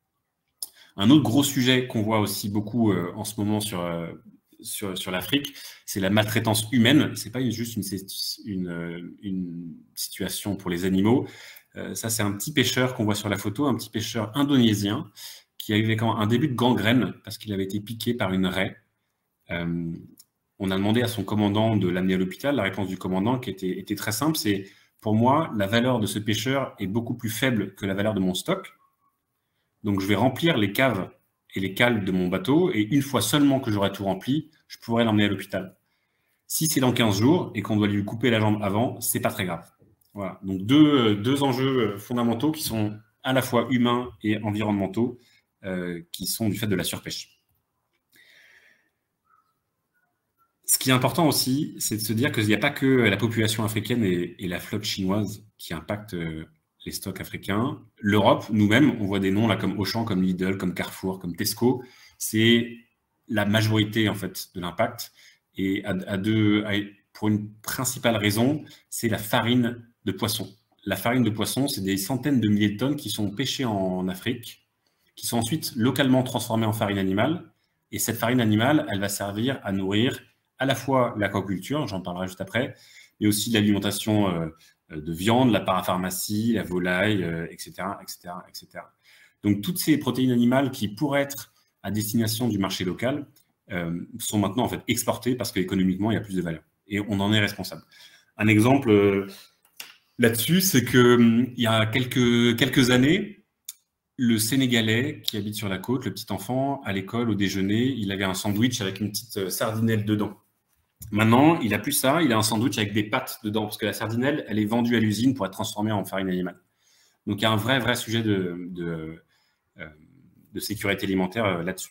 Speaker 4: Un autre gros sujet qu'on voit aussi beaucoup euh, en ce moment sur, euh, sur, sur l'Afrique, c'est la maltraitance humaine. Ce n'est pas juste une, une, une situation pour les animaux. Euh, ça, c'est un petit pêcheur qu'on voit sur la photo, un petit pêcheur indonésien qui a eu un début de gangrène parce qu'il avait été piqué par une raie. Euh, on a demandé à son commandant de l'amener à l'hôpital. La réponse du commandant qui était, était très simple, c'est « Pour moi, la valeur de ce pêcheur est beaucoup plus faible que la valeur de mon stock. Donc, je vais remplir les caves et les cales de mon bateau et une fois seulement que j'aurai tout rempli, je pourrai l'emmener à l'hôpital. Si c'est dans quinze jours et qu'on doit lui couper la jambe avant, c'est pas très grave. » Voilà. Donc, deux, deux enjeux fondamentaux qui sont à la fois humains et environnementaux euh, qui sont du fait de la surpêche. Ce qui est important aussi, c'est de se dire qu'il n'y a pas que la population africaine et, et la flotte chinoise qui impactent les stocks africains. L'Europe, nous-mêmes, on voit des noms là comme Auchan, comme Lidl, comme Carrefour, comme Tesco. C'est la majorité en fait de l'impact. Et à, à deux, à, pour une principale raison, c'est la farine de poisson. La farine de poisson, c'est des centaines de milliers de tonnes qui sont pêchées en Afrique, qui sont ensuite localement transformées en farine animale. Et cette farine animale, elle va servir à nourrir à la fois l'aquaculture, j'en parlerai juste après, mais aussi l'alimentation euh, de viande, la parapharmacie, la volaille, euh, et cetera, et cetera, et cetera. Donc, toutes ces protéines animales qui pourraient être à destination du marché local euh, sont maintenant en fait exportées parce qu'économiquement, il y a plus de valeur. Et on en est responsable. Un exemple euh, là-dessus, c'est qu'il y a quelques, quelques années, le Sénégalais qui habite sur la côte, le petit enfant, à l'école, au déjeuner, il avait un sandwich avec une petite sardinelle dedans. Maintenant, il n'a plus ça, il a un sandwich avec des pâtes dedans, parce que la sardinelle, elle est vendue à l'usine pour être transformée en farine animale. Donc, il y a un vrai, vrai sujet de, de, de sécurité alimentaire là-dessus.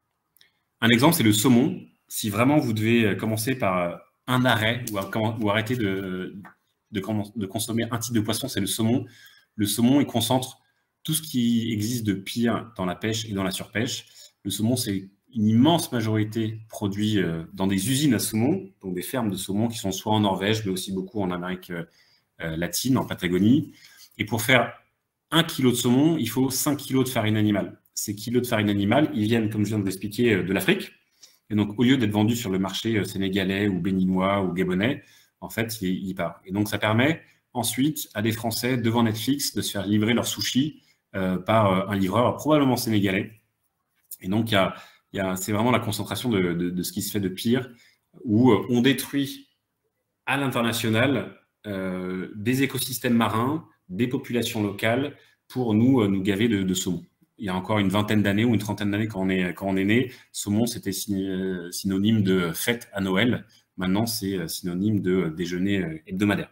Speaker 4: Un exemple, c'est le saumon. Si vraiment vous devez commencer par un arrêt ou, ou arrêter de, de, de consommer un type de poisson, c'est le saumon. Le saumon, il concentre tout ce qui existe de pire dans la pêche et dans la surpêche. Le saumon, c'est une immense majorité produit dans des usines à saumon, donc des fermes de saumon qui sont soit en Norvège, mais aussi beaucoup en Amérique latine, en Patagonie. Et pour faire un kilo de saumon, il faut cinq kilos de farine animale. Ces kilos de farine animale, ils viennent, comme je viens de l'expliquer, de l'Afrique. Et donc, au lieu d'être vendus sur le marché sénégalais ou béninois ou gabonais, en fait, il, il part. Et donc, ça permet ensuite à des Français devant Netflix de se faire livrer leurs sushis euh, par un livreur probablement sénégalais. Et donc, il y a c'est vraiment la concentration de, de, de ce qui se fait de pire, où on détruit à l'international euh, des écosystèmes marins, des populations locales, pour nous, nous gaver de, de saumon. il y a encore une vingtaine d'années ou une trentaine d'années quand on est, quand on est né, saumon, c'était synonyme de fête à Noël. Maintenant, c'est synonyme de déjeuner hebdomadaire.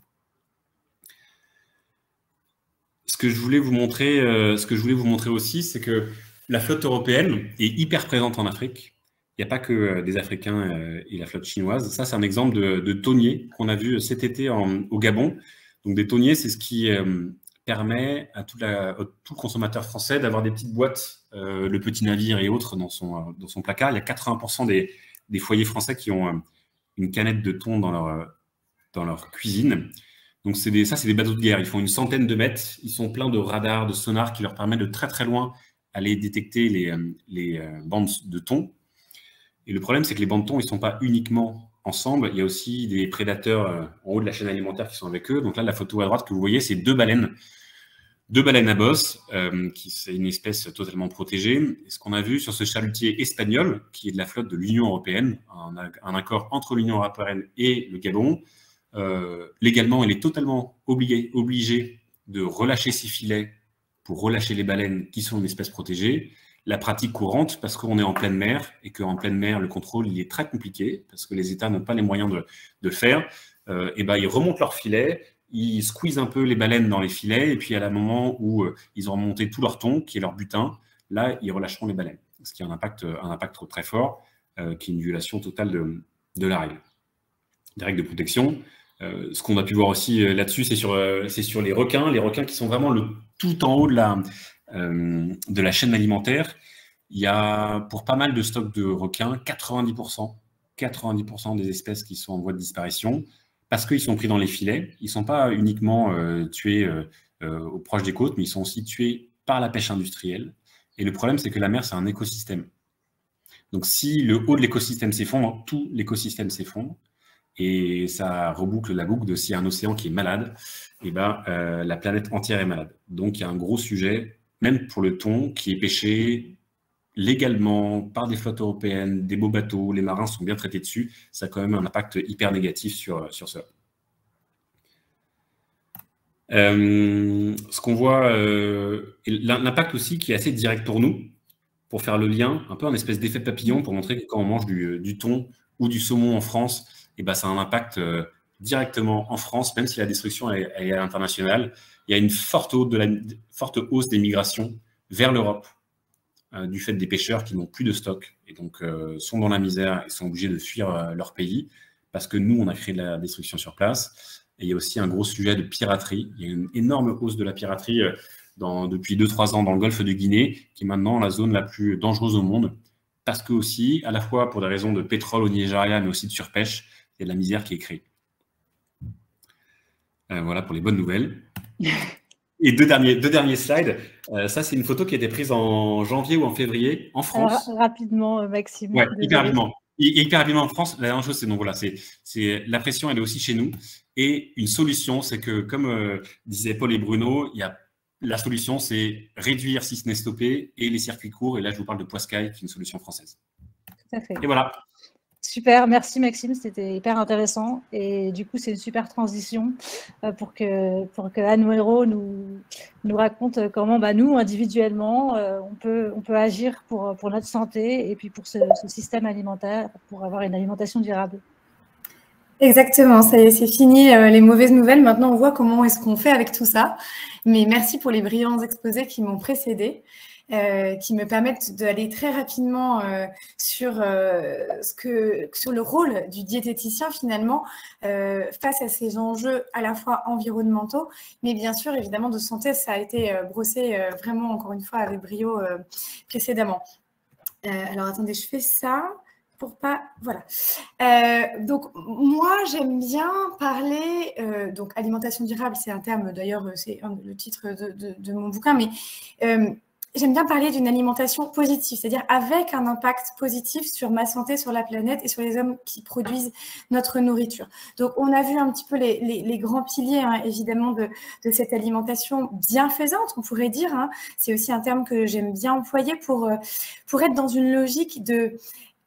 Speaker 4: Ce que je voulais vous montrer, ce que je voulais vous montrer aussi, c'est que la flotte européenne est hyper présente en Afrique. Il n'y a pas que des Africains et la flotte chinoise. Ça, c'est un exemple de, de thonier qu'on a vu cet été en, au Gabon. Donc, des thoniers, c'est ce qui euh, permet à tout, la, tout le consommateur français d'avoir des petites boîtes, euh, le petit navire et autres dans son, dans son placard. Il y a quatre-vingts pour cent des, des foyers français qui ont euh, une canette de thon dans leur, dans leur cuisine. Donc, c'est des, ça, c'est des bateaux de guerre. Ils font une centaine de mètres. Ils sont pleins de radars, de sonars qui leur permettent de très, très loin aller détecter les, les bandes de thon. Et le problème, c'est que les bandes de thon, ils ne sont pas uniquement ensemble. Il y a aussi des prédateurs en haut de la chaîne alimentaire qui sont avec eux. Donc là, la photo à droite que vous voyez, c'est deux baleines. Deux baleines à bosse, euh, qui c'est une espèce totalement protégée. Et ce qu'on a vu sur ce chalutier espagnol, qui est de la flotte de l'Union européenne, un, un accord entre l'Union européenne et le Gabon, euh, légalement, il est totalement obligé, obligé de relâcher ses filets pour relâcher les baleines qui sont une espèce protégée. La pratique courante, parce qu'on est en pleine mer et qu'en pleine mer, le contrôle il est très compliqué, parce que les États n'ont pas les moyens de, de le faire, euh, et ben, ils remontent leurs filets, ils squeezent un peu les baleines dans les filets, et puis à la moment où euh, ils ont remonté tout leur thon, qui est leur butin, là, ils relâcheront les baleines. Ce qui a un impact, un impact très fort, euh, qui est une violation totale de, de la règle. Des règles de protection. Euh, ce qu'on a pu voir aussi euh, là-dessus, c'est sur, euh, c'est sur les requins, les requins qui sont vraiment le tout en haut de la, euh, de la chaîne alimentaire. Il y a pour pas mal de stocks de requins, quatre-vingt-dix pour cent, quatre-vingt-dix pour cent des espèces qui sont en voie de disparition parce qu'ils sont pris dans les filets. Ils ne sont pas uniquement euh, tués euh, euh, aux proches des côtes, mais ils sont aussi tués par la pêche industrielle. Et le problème, c'est que la mer, c'est un écosystème. Donc, si le haut de l'écosystème s'effondre, tout l'écosystème s'effondre. Et ça reboucle la boucle de s'il y a un océan qui est malade, et ben, euh, la planète entière est malade. Donc, il y a un gros sujet, même pour le thon, qui est pêché légalement par des flottes européennes, des beaux bateaux, les marins sont bien traités dessus. Ça a quand même un impact hyper négatif sur, sur ça. Euh, ce qu'on voit, euh, l'impact aussi qui est assez direct pour nous, pour faire le lien, un peu un espèce d'effet papillon pour montrer que quand on mange du, du thon ou du saumon en France, et ben, ça a un impact euh, directement en France, même si la destruction est, est à l'international. Il y a une forte hausse, de la, forte hausse des migrations vers l'Europe euh, du fait des pêcheurs qui n'ont plus de stock et donc euh, sont dans la misère et sont obligés de fuir euh, leur pays parce que nous, on a créé de la destruction sur place. Et il y a aussi un gros sujet de piraterie. Il y a une énorme hausse de la piraterie euh, dans, depuis deux trois ans dans le golfe de Guinée, qui est maintenant la zone la plus dangereuse au monde. Parce que aussi, à la fois pour des raisons de pétrole au Nigeria, mais aussi de surpêche, il y a de la misère qui est créée. Euh, voilà pour les bonnes nouvelles. Et deux derniers, deux derniers slides. Euh, ça, c'est une photo qui a été prise en janvier ou en février en France.
Speaker 1: Alors, rapidement, Maxime.
Speaker 4: Ouais, hyper rapidement. Hyper rapidement en France. La dernière chose, c'est donc voilà, c'est, c'est la pression, elle est aussi chez nous. Et une solution, c'est que, comme euh, disaient Paul et Bruno, il y a la solution, c'est réduire, si ce n'est stopper, et les circuits courts. Et là, je vous parle de Poiscaille, qui est une solution française.
Speaker 1: Tout à fait.
Speaker 4: Et voilà.
Speaker 1: Super, merci Maxime, c'était hyper intéressant. Et du coup, c'est une super transition pour que, pour que Anne Moreau nous, nous raconte comment bah, nous, individuellement, on peut, on peut agir pour, pour notre santé et puis pour ce, ce système alimentaire, pour avoir une alimentation durable.
Speaker 5: Exactement, ça y est, c'est fini euh, les mauvaises nouvelles. Maintenant, on voit comment est-ce qu'on fait avec tout ça. Mais merci pour les brillants exposés qui m'ont précédé. Euh, qui me permettent d'aller très rapidement euh, sur, euh, ce que, sur le rôle du diététicien finalement euh, face à ces enjeux à la fois environnementaux, mais bien sûr évidemment de santé. Ça a été euh, brossé euh, vraiment encore une fois avec brio euh, précédemment. Euh, alors attendez, je fais ça pour pas... Voilà. Euh, donc moi j'aime bien parler, euh, donc alimentation durable, c'est un terme d'ailleurs, c'est le titre de, de, de mon bouquin, mais... Euh, J'aime bien parler d'une alimentation positive, c'est-à-dire avec un impact positif sur ma santé, sur la planète et sur les hommes qui produisent notre nourriture. Donc, on a vu un petit peu les, les, les grands piliers, hein, évidemment, de, de cette alimentation bienfaisante, on pourrait dire. Hein. C'est aussi un terme que j'aime bien employer pour, pour être dans une logique de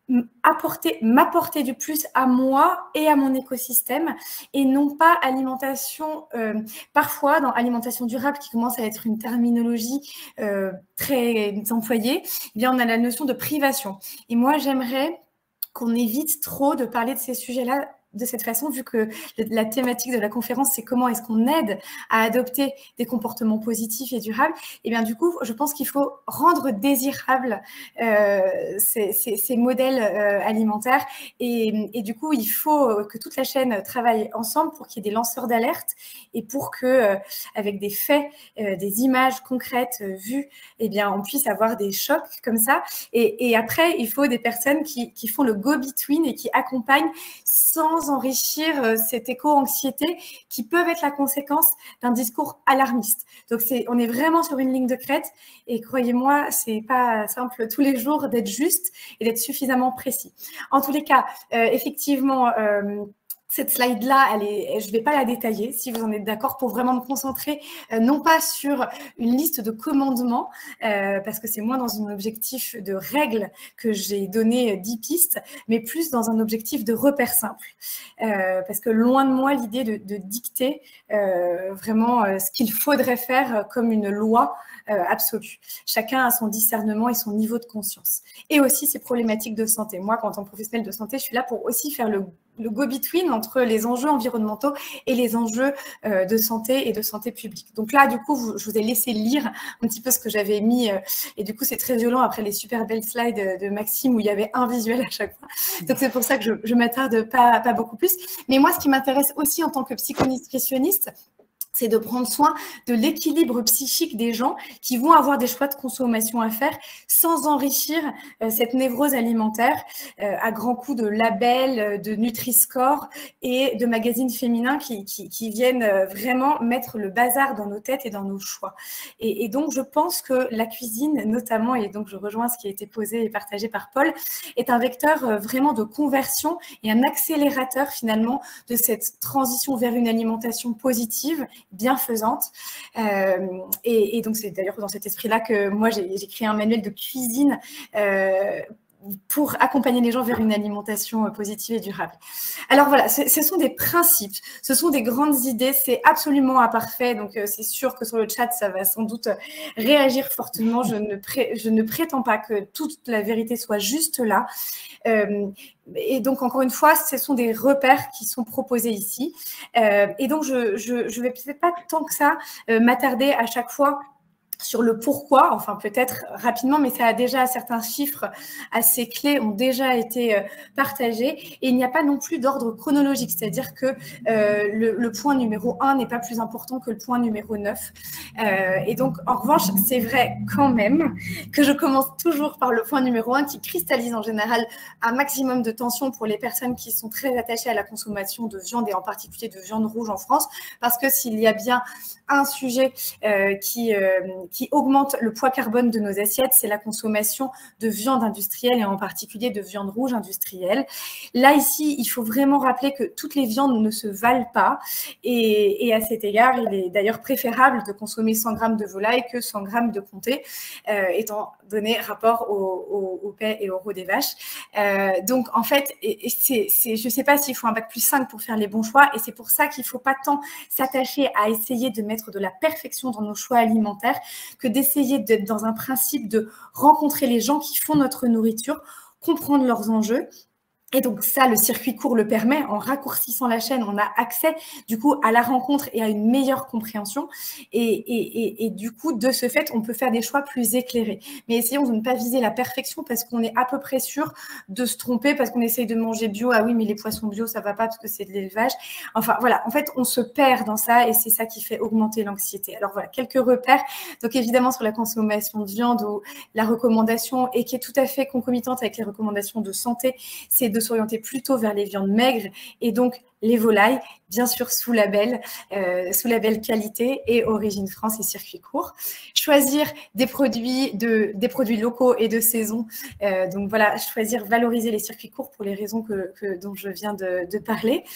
Speaker 5: apporter, m'apporter du plus à moi et à mon écosystème, et non pas alimentation, euh, parfois dans alimentation durable qui commence à être une terminologie euh, très employée, eh bien on a la notion de privation. Et moi j'aimerais qu'on évite trop de parler de ces sujets-là de cette façon, vu que la thématique de la conférence, c'est comment est-ce qu'on aide à adopter des comportements positifs et durables. Et bien du coup, je pense qu'il faut rendre désirables euh, ces, ces, ces modèles euh, alimentaires. Et, et du coup, il faut que toute la chaîne travaille ensemble pour qu'il y ait des lanceurs d'alerte et pour que, euh, avec des faits, euh, des images concrètes euh, vues, eh bien, on puisse avoir des chocs comme ça. Et, et après, il faut des personnes qui, qui font le go-between et qui accompagnent sans enrichir euh, cette éco-anxiété qui peuvent être la conséquence d'un discours alarmiste. Donc, c'est, on est vraiment sur une ligne de crête et croyez-moi, c'est pas simple tous les jours d'être juste et d'être suffisamment précis. En tous les cas, euh, effectivement, euh, cette slide-là, elle est, je ne vais pas la détailler, si vous en êtes d'accord, pour vraiment me concentrer, euh, non pas sur une liste de commandements, euh, parce que c'est moins dans un objectif de règles que j'ai donné dix pistes, mais plus dans un objectif de repères simples. Euh, parce que loin de moi l'idée de, de dicter euh, vraiment euh, ce qu'il faudrait faire comme une loi euh, absolue. Chacun a son discernement et son niveau de conscience. Et aussi ses problématiques de santé. Moi, en tant que professionnelle de santé, je suis là pour aussi faire le le go-between entre les enjeux environnementaux et les enjeux euh, de santé et de santé publique. Donc là, du coup, vous, je vous ai laissé lire un petit peu ce que j'avais mis euh, et du coup, c'est très violent après les super belles slides de Maxime où il y avait un visuel à chaque fois. Donc c'est pour ça que je, je m'attarde pas, pas beaucoup plus. Mais moi, ce qui m'intéresse aussi en tant que psychonutritionniste, c'est de prendre soin de l'équilibre psychique des gens qui vont avoir des choix de consommation à faire sans enrichir euh, cette névrose alimentaire euh, à grands coups de labels, de Nutri-Score et de magazines féminins qui, qui, qui viennent euh, vraiment mettre le bazar dans nos têtes et dans nos choix. Et, et donc, je pense que la cuisine, notamment, et donc je rejoins ce qui a été posé et partagé par Paul, est un vecteur euh, vraiment de conversion et un accélérateur finalement de cette transition vers une alimentation positive, bienfaisante. Euh, et, et donc, c'est d'ailleurs dans cet esprit-là que moi, j'ai, j'ai créé un manuel de cuisine euh, pour accompagner les gens vers une alimentation positive et durable. Alors voilà, ce, ce sont des principes, ce sont des grandes idées, c'est absolument imparfait, donc euh, c'est sûr que sur le chat, ça va sans doute réagir fortement. Je ne, pré, je ne prétends pas que toute la vérité soit juste là. Euh, et donc, encore une fois, ce sont des repères qui sont proposés ici. Euh, et donc, je ne vais peut-être pas tant que ça euh, m'attarder à chaque fois sur le pourquoi, enfin peut-être rapidement, mais ça a déjà, certains chiffres assez clés ont déjà été euh, partagés et il n'y a pas non plus d'ordre chronologique, c'est-à-dire que euh, le, le point numéro un n'est pas plus important que le point numéro neuf. Euh, et donc, en revanche, c'est vrai quand même que je commence toujours par le point numéro un qui cristallise en général un maximum de tension pour les personnes qui sont très attachées à la consommation de viande et en particulier de viande rouge en France, parce que s'il y a bien un sujet euh, qui, euh, qui augmente le poids carbone de nos assiettes, c'est la consommation de viande industrielle et en particulier de viande rouge industrielle. Là, ici, il faut vraiment rappeler que toutes les viandes ne se valent pas et, et à cet égard, il est d'ailleurs préférable de consommer cent grammes de volaille que cent grammes de comté, euh, étant donné rapport au, au, au paix et au roux des vaches. Euh, donc, en fait, et, et c'est, c'est, je ne sais pas s'il faut un bac plus cinq pour faire les bons choix et c'est pour ça qu'il ne faut pas tant s'attacher à essayer de mettre de la perfection dans nos choix alimentaires que d'essayer d'être dans un principe de rencontrer les gens qui font notre nourriture, comprendre leurs enjeux. Et donc ça, le circuit court le permet. En raccourcissant la chaîne, on a accès du coup à la rencontre et à une meilleure compréhension. Et, et, et, et du coup, de ce fait, on peut faire des choix plus éclairés. Mais essayons de ne pas viser la perfection parce qu'on est à peu près sûr de se tromper parce qu'on essaye de manger bio. Ah oui, mais les poissons bio, ça va pas parce que c'est de l'élevage. Enfin voilà, en fait, on se perd dans ça et c'est ça qui fait augmenter l'anxiété. Alors voilà, quelques repères. Donc évidemment, sur la consommation de viande ou la recommandation et qui est tout à fait concomitante avec les recommandations de santé, c'est de s'orienter plutôt vers les viandes maigres et donc les volailles, bien sûr sous label, euh, sous label qualité et origine France et circuit court. Choisir des produits, de, des produits locaux et de saison. Euh, donc voilà, choisir, valoriser les circuits courts pour les raisons que, que, dont je viens de, de parler.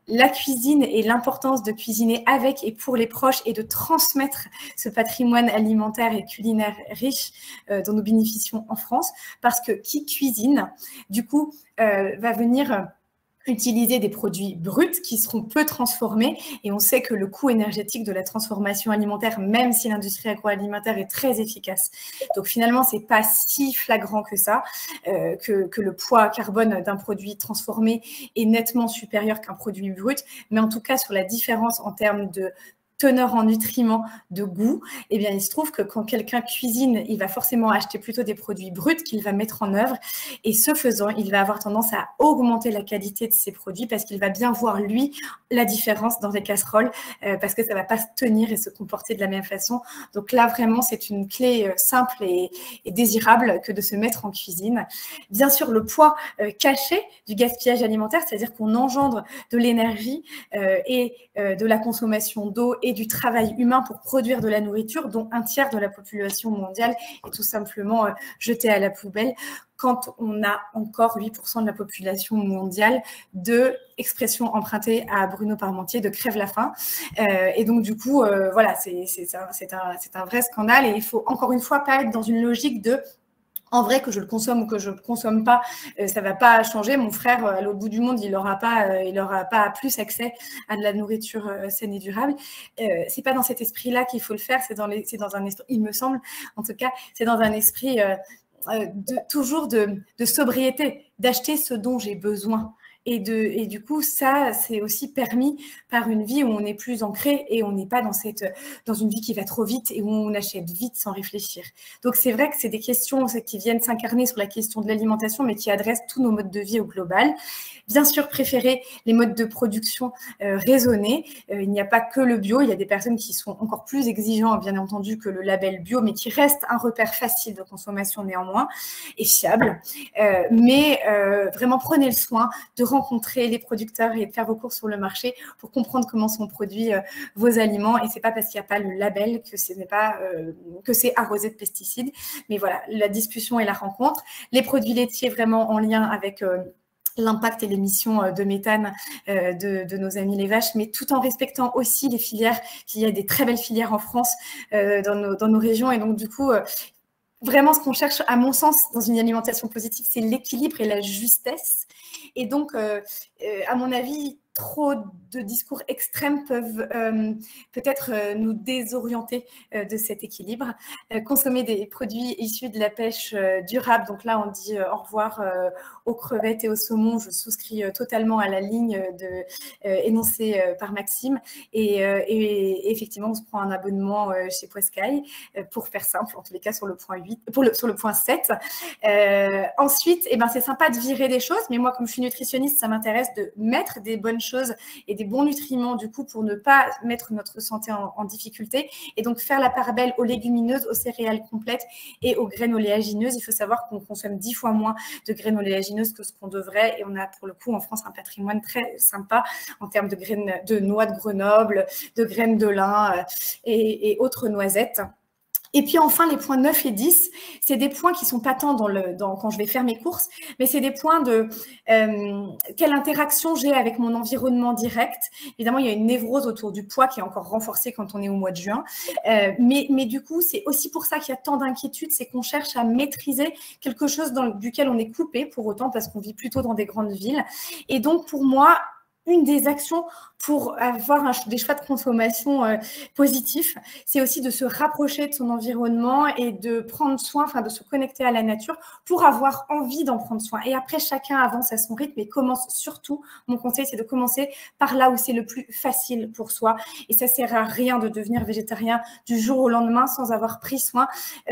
Speaker 5: la cuisine et l'importance de cuisiner avec et pour les proches et de transmettre ce patrimoine alimentaire et culinaire riche euh, dont nous bénéficions en France, parce que qui cuisine, du coup, euh, va venir utiliser des produits bruts qui seront peu transformés, et on sait que le coût énergétique de la transformation alimentaire, même si l'industrie agroalimentaire est très efficace. Donc finalement, c'est pas si flagrant que ça, euh, que, que le poids carbone d'un produit transformé est nettement supérieur qu'un produit brut, mais en tout cas sur la différence en termes de teneur en nutriments, de goût, eh bien, il se trouve que quand quelqu'un cuisine, il va forcément acheter plutôt des produits bruts qu'il va mettre en œuvre. Et ce faisant, il va avoir tendance à augmenter la qualité de ses produits parce qu'il va bien voir, lui, la différence dans les casseroles euh, parce que ça ne va pas se tenir et se comporter de la même façon. Donc là, vraiment, c'est une clé euh, simple et, et désirable que de se mettre en cuisine. Bien sûr, le poids euh, caché du gaspillage alimentaire, c'est-à-dire qu'on engendre de l'énergie euh, et euh, de la consommation d'eau et du travail humain pour produire de la nourriture, dont un tiers de la population mondiale est tout simplement euh, jetée à la poubelle, quand on a encore huit pour cent de la population mondiale de expression empruntée à Bruno Parmentier de crève la faim. Euh, et donc, du coup, euh, voilà, c'est un, un, un vrai scandale. Et il faut encore une fois pas être dans une logique de en vrai, que je le consomme ou que je ne le consomme pas, euh, ça ne va pas changer. Mon frère, euh, à l'autre bout du monde, il n'aura pas, euh, il aura pas plus accès à de la nourriture euh, saine et durable. Euh, ce n'est pas dans cet esprit-là qu'il faut le faire. C'est dans, les, dans un esprit, il me semble, en tout cas, c'est dans un esprit euh, euh, de, toujours de, de sobriété, d'acheter ce dont j'ai besoin. Et, de, et du coup, ça, c'est aussi permis par une vie où on est plus ancré et on n'est pas dans, cette, dans une vie qui va trop vite et où on achète vite sans réfléchir. Donc, c'est vrai que c'est des questions qui viennent s'incarner sur la question de l'alimentation, mais qui adressent tous nos modes de vie au global. Bien sûr, préférer les modes de production euh, raisonnés. Euh, il n'y a pas que le bio. Il y a des personnes qui sont encore plus exigeants, bien entendu, que le label bio, mais qui reste un repère facile de consommation néanmoins et fiable. Euh, mais euh, vraiment, prenez le soin de rencontrer les producteurs et de faire vos courses sur le marché pour comprendre comment sont produits euh, vos aliments. Et c'est pas parce qu'il n'y a pas le label que ce n'est pas euh, que c'est arrosé de pesticides. Mais voilà, la discussion et la rencontre. Les produits laitiers vraiment en lien avec euh, l'impact et l'émission de méthane euh, de, de nos amis les vaches, mais tout en respectant aussi les filières. Il y a des très belles filières en France, euh, dans, nos, dans nos régions. Et donc, du coup, euh, vraiment, ce qu'on cherche, à mon sens, dans une alimentation positive, c'est l'équilibre et la justesse. Et donc, euh, euh, à mon avis, trop de discours extrêmes peuvent euh, peut-être euh, nous désorienter euh, de cet équilibre. Euh, consommer des produits issus de la pêche euh, durable, donc là on dit euh, au revoir euh, aux crevettes et au saumon, je souscris euh, totalement à la ligne de, euh, énoncée euh, par Maxime, et, euh, et, et effectivement on se prend un abonnement euh, chez Poiscaille, euh, pour faire simple, en tous les cas sur le point huit, pour le, sur le point sept. Euh, ensuite, eh ben, c'est sympa de virer des choses, mais moi comme je suis nutritionniste, ça m'intéresse de mettre des bonnes choses et des bons nutriments du coup pour ne pas mettre notre santé en, en difficulté, et donc faire la part belle aux légumineuses, aux céréales complètes et aux graines oléagineuses. Il faut savoir qu'on consomme dix fois moins de graines oléagineuses que ce qu'on devrait, et on a pour le coup en France un patrimoine très sympa en termes de graines de noix de Grenoble, de graines de lin euh, et, et autres noisettes. Et puis enfin, les points neuf et dix, c'est des points qui sont pas tant dans le, dans, quand je vais faire mes courses, mais c'est des points de euh, quelle interaction j'ai avec mon environnement direct. Évidemment, il y a une névrose autour du poids qui est encore renforcée quand on est au mois de juin. Euh, mais, mais du coup, c'est aussi pour ça qu'il y a tant d'inquiétudes, c'est qu'on cherche à maîtriser quelque chose dans, duquel on est coupé pour autant parce qu'on vit plutôt dans des grandes villes. Et donc, pour moi, une des actions pour avoir un, des choix de consommation euh, positifs, c'est aussi de se rapprocher de son environnement et de prendre soin, enfin de se connecter à la nature pour avoir envie d'en prendre soin. Et après, chacun avance à son rythme et commence surtout, mon conseil, c'est de commencer par là où c'est le plus facile pour soi. Et ça sert à rien de devenir végétarien du jour au lendemain sans avoir pris soin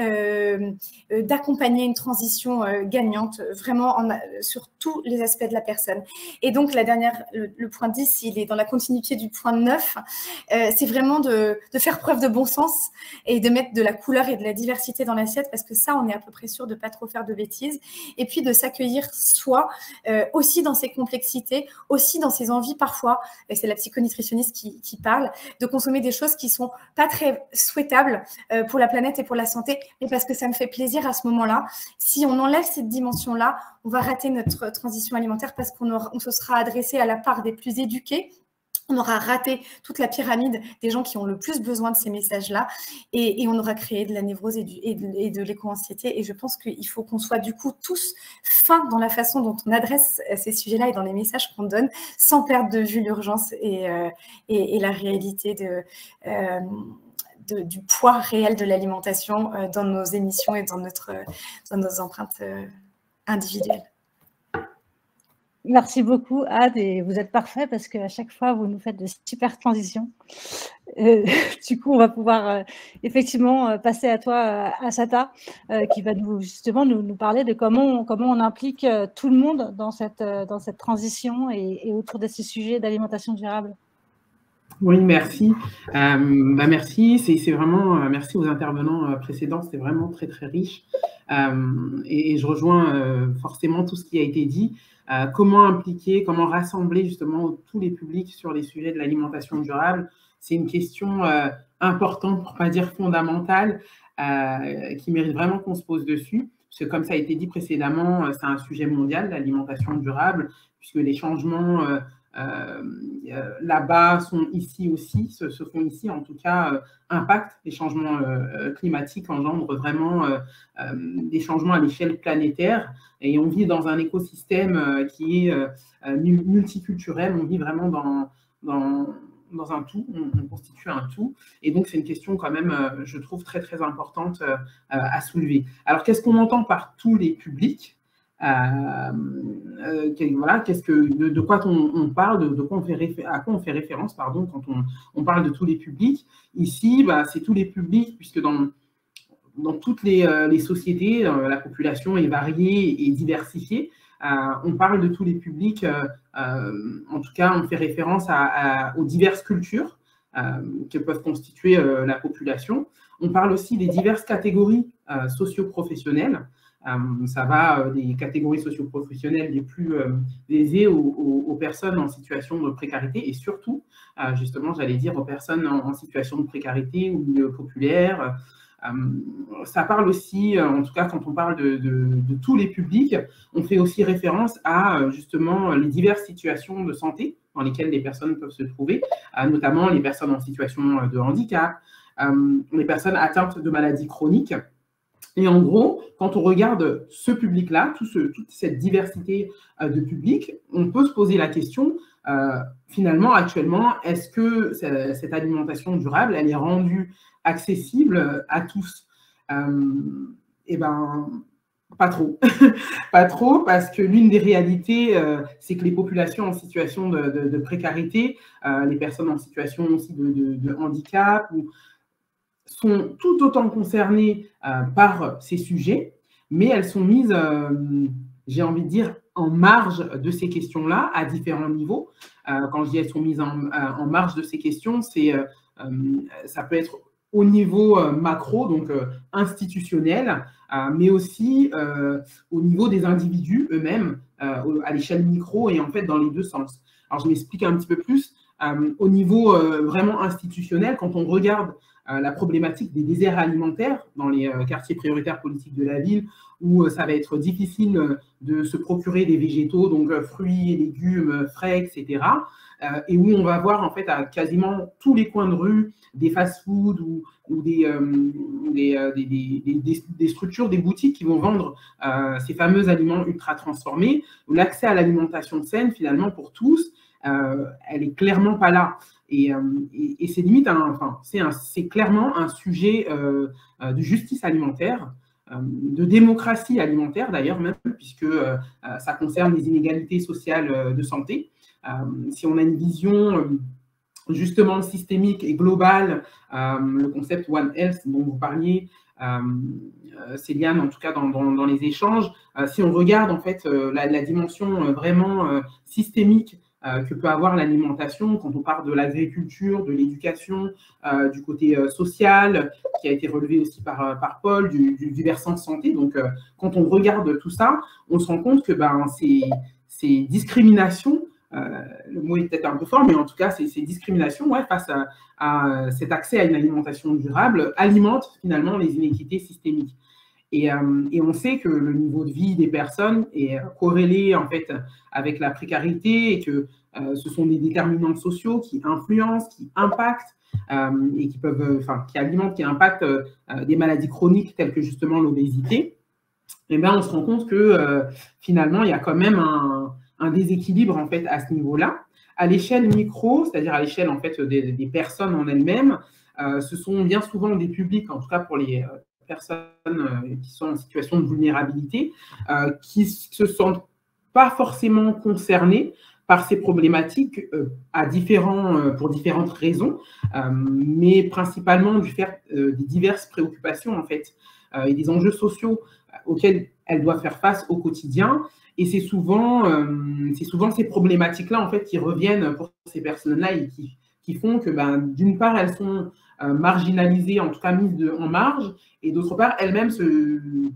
Speaker 5: euh, euh, d'accompagner une transition euh, gagnante, vraiment en, sur tous les aspects de la personne. Et donc, la dernière, le, le point dix, il est dans la continuité du point neuf, euh, c'est vraiment de, de faire preuve de bon sens et de mettre de la couleur et de la diversité dans l'assiette, parce que ça, on est à peu près sûr de ne pas trop faire de bêtises. Et puis de s'accueillir soi, euh, aussi dans ses complexités, aussi dans ses envies parfois, et c'est la psychonutritionniste qui, qui parle, de consommer des choses qui ne sont pas très souhaitables euh, pour la planète et pour la santé, mais parce que ça me fait plaisir à ce moment-là. Si on enlève cette dimension-là, on va rater notre transition alimentaire parce qu'on on se sera adressé à la part des plus éduqués. On aura raté toute la pyramide des gens qui ont le plus besoin de ces messages-là et, et on aura créé de la névrose et, du, et de, et de l'éco-anxiété. Et je pense qu'il faut qu'on soit du coup tous fins dans la façon dont on adresse ces sujets-là et dans les messages qu'on donne sans perdre de vue l'urgence et, euh, et, et la réalité de, euh, de, du poids réel de l'alimentation euh, dans nos émissions et dans, notre, dans nos empreintes euh, individuelles.
Speaker 1: Merci beaucoup, Ad, et vous êtes parfait parce qu'à chaque fois, vous nous faites de super transitions. Euh, du coup, on va pouvoir euh, effectivement euh, passer à toi, euh, Assata, euh, qui va nous, justement nous, nous parler de comment on, comment on implique euh, tout le monde dans cette, euh, dans cette transition et, et autour de ces sujets d'alimentation durable.
Speaker 6: Oui, merci. Euh, bah merci, c'est vraiment, euh, merci aux intervenants euh, précédents, c'était vraiment très, très riche. Euh, et, et je rejoins euh, forcément tout ce qui a été dit. Euh, comment impliquer, comment rassembler justement tous les publics sur les sujets de l'alimentation durable. C'est une question euh, importante, pour ne pas dire fondamentale, euh, qui mérite vraiment qu'on se pose dessus. Parce que comme ça a été dit précédemment, euh, c'est un sujet mondial, l'alimentation durable, puisque les changements euh, euh, là-bas sont ici aussi, se, se font ici, en tout cas, euh, impactent les changements euh, climatiques, engendrent vraiment euh, euh, des changements à l'échelle planétaire. Et on vit dans un écosystème euh, qui est euh, multiculturel, on vit vraiment dans, dans, dans un tout, on, on constitue un tout. Et donc, c'est une question quand même, euh, je trouve, très, très importante euh, à soulever. Alors, qu'est-ce qu'on entend par tous les publics ? Euh, euh, voilà, qu'est-ce que, de, de quoi on, on parle, de, de quoi on fait à quoi on fait référence, pardon, quand on, on parle de tous les publics. Ici, bah, c'est tous les publics, puisque dans, dans toutes les, euh, les sociétés, euh, la population est variée et diversifiée. Euh, on parle de tous les publics, euh, euh, en tout cas, on fait référence à, à, aux diverses cultures euh, que peuvent constituer euh, la population. On parle aussi des diverses catégories euh, socio-professionnelles. Euh, ça va euh, des catégories socio-professionnelles les plus euh, aisées aux, aux, aux personnes en situation de précarité et surtout, euh, justement, j'allais dire aux personnes en, en situation de précarité ou milieu populaire. Euh, ça parle aussi, euh, en tout cas quand on parle de, de, de tous les publics, on fait aussi référence à justement les diverses situations de santé dans lesquelles les personnes peuvent se trouver, euh, notamment les personnes en situation de handicap, euh, les personnes atteintes de maladies chroniques. Et en gros, quand on regarde ce public-là, tout ce, toute cette diversité euh, de publics, on peut se poser la question, euh, finalement, actuellement, est-ce que cette alimentation durable, elle est rendue accessible à tous? euh, Eh bien, pas trop. Pas trop, parce que l'une des réalités, euh, c'est que les populations en situation de, de, de précarité, euh, les personnes en situation aussi de, de, de handicap, ou sont tout autant concernées euh, par ces sujets, mais elles sont mises, euh, j'ai envie de dire, en marge de ces questions-là, à différents niveaux. Euh, quand je dis elles sont mises en, en marge de ces questions, c'est, euh, ça peut être au niveau euh, macro, donc euh, institutionnel, euh, mais aussi euh, au niveau des individus eux-mêmes, euh, à l'échelle micro, et en fait dans les deux sens. Alors je m'explique un petit peu plus. Euh, au niveau euh, vraiment institutionnel, quand on regarde euh, la problématique des déserts alimentaires dans les euh, quartiers prioritaires politiques de la ville, où euh, ça va être difficile euh, de se procurer des végétaux, donc euh, fruits et légumes euh, frais, et cetera, euh, et où on va voir en fait à quasiment tous les coins de rue des fast-food ou, ou des, euh, des, euh, des, des, des, des structures, des boutiques qui vont vendre euh, ces fameux aliments ultra transformés. L'accès à l'alimentation saine, finalement, pour tous, Euh, elle est clairement pas là. Et, euh, et, et c'est limite, un, enfin, c'est clairement un sujet euh, de justice alimentaire, euh, de démocratie alimentaire d'ailleurs même, puisque euh, ça concerne les inégalités sociales de santé. Euh, si on a une vision euh, justement systémique et globale, euh, le concept One Health dont vous parliez, euh, Céliane, en tout cas dans, dans, dans les échanges, euh, si on regarde en fait euh, la, la dimension euh, vraiment euh, systémique Euh, que peut avoir l'alimentation quand on parle de l'agriculture, de l'éducation, euh, du côté euh, social, qui a été relevé aussi par, euh, par Paul, du, du, du versant santé. Donc, euh, quand on regarde tout ça, on se rend compte que ben, ces, ces discriminations, euh, le mot est peut-être un peu fort, mais en tout cas, ces, ces discriminations ouais, face à, à cet accès à une alimentation durable alimentent finalement les inéquités systémiques. Et, euh, et on sait que le niveau de vie des personnes est corrélé en fait avec la précarité et que euh, ce sont des déterminants sociaux qui influencent, qui impactent euh, et qui peuvent, enfin, qui alimentent, qui impactent euh, des maladies chroniques telles que justement l'obésité. Et bien, on se rend compte que euh, finalement, il y a quand même un, un déséquilibre en fait à ce niveau-là. À l'échelle micro, c'est-à-dire à l'échelle en fait des, des personnes en elles-mêmes, euh, ce sont bien souvent des publics, en tout cas pour les euh, personnes euh, qui sont en situation de vulnérabilité, euh, qui ne se sentent pas forcément concernées par ces problématiques euh, à différents, euh, pour différentes raisons, euh, mais principalement du fait euh, des diverses préoccupations en fait euh, et des enjeux sociaux auxquels elles doivent faire face au quotidien. Et c'est souvent, euh, c'est souvent ces problématiques-là en fait qui reviennent pour ces personnes-là et qui, qui font que ben, d'une part, elles sont euh, marginalisées, en tout cas mises de, en marge, et d'autre part, elles-mêmes se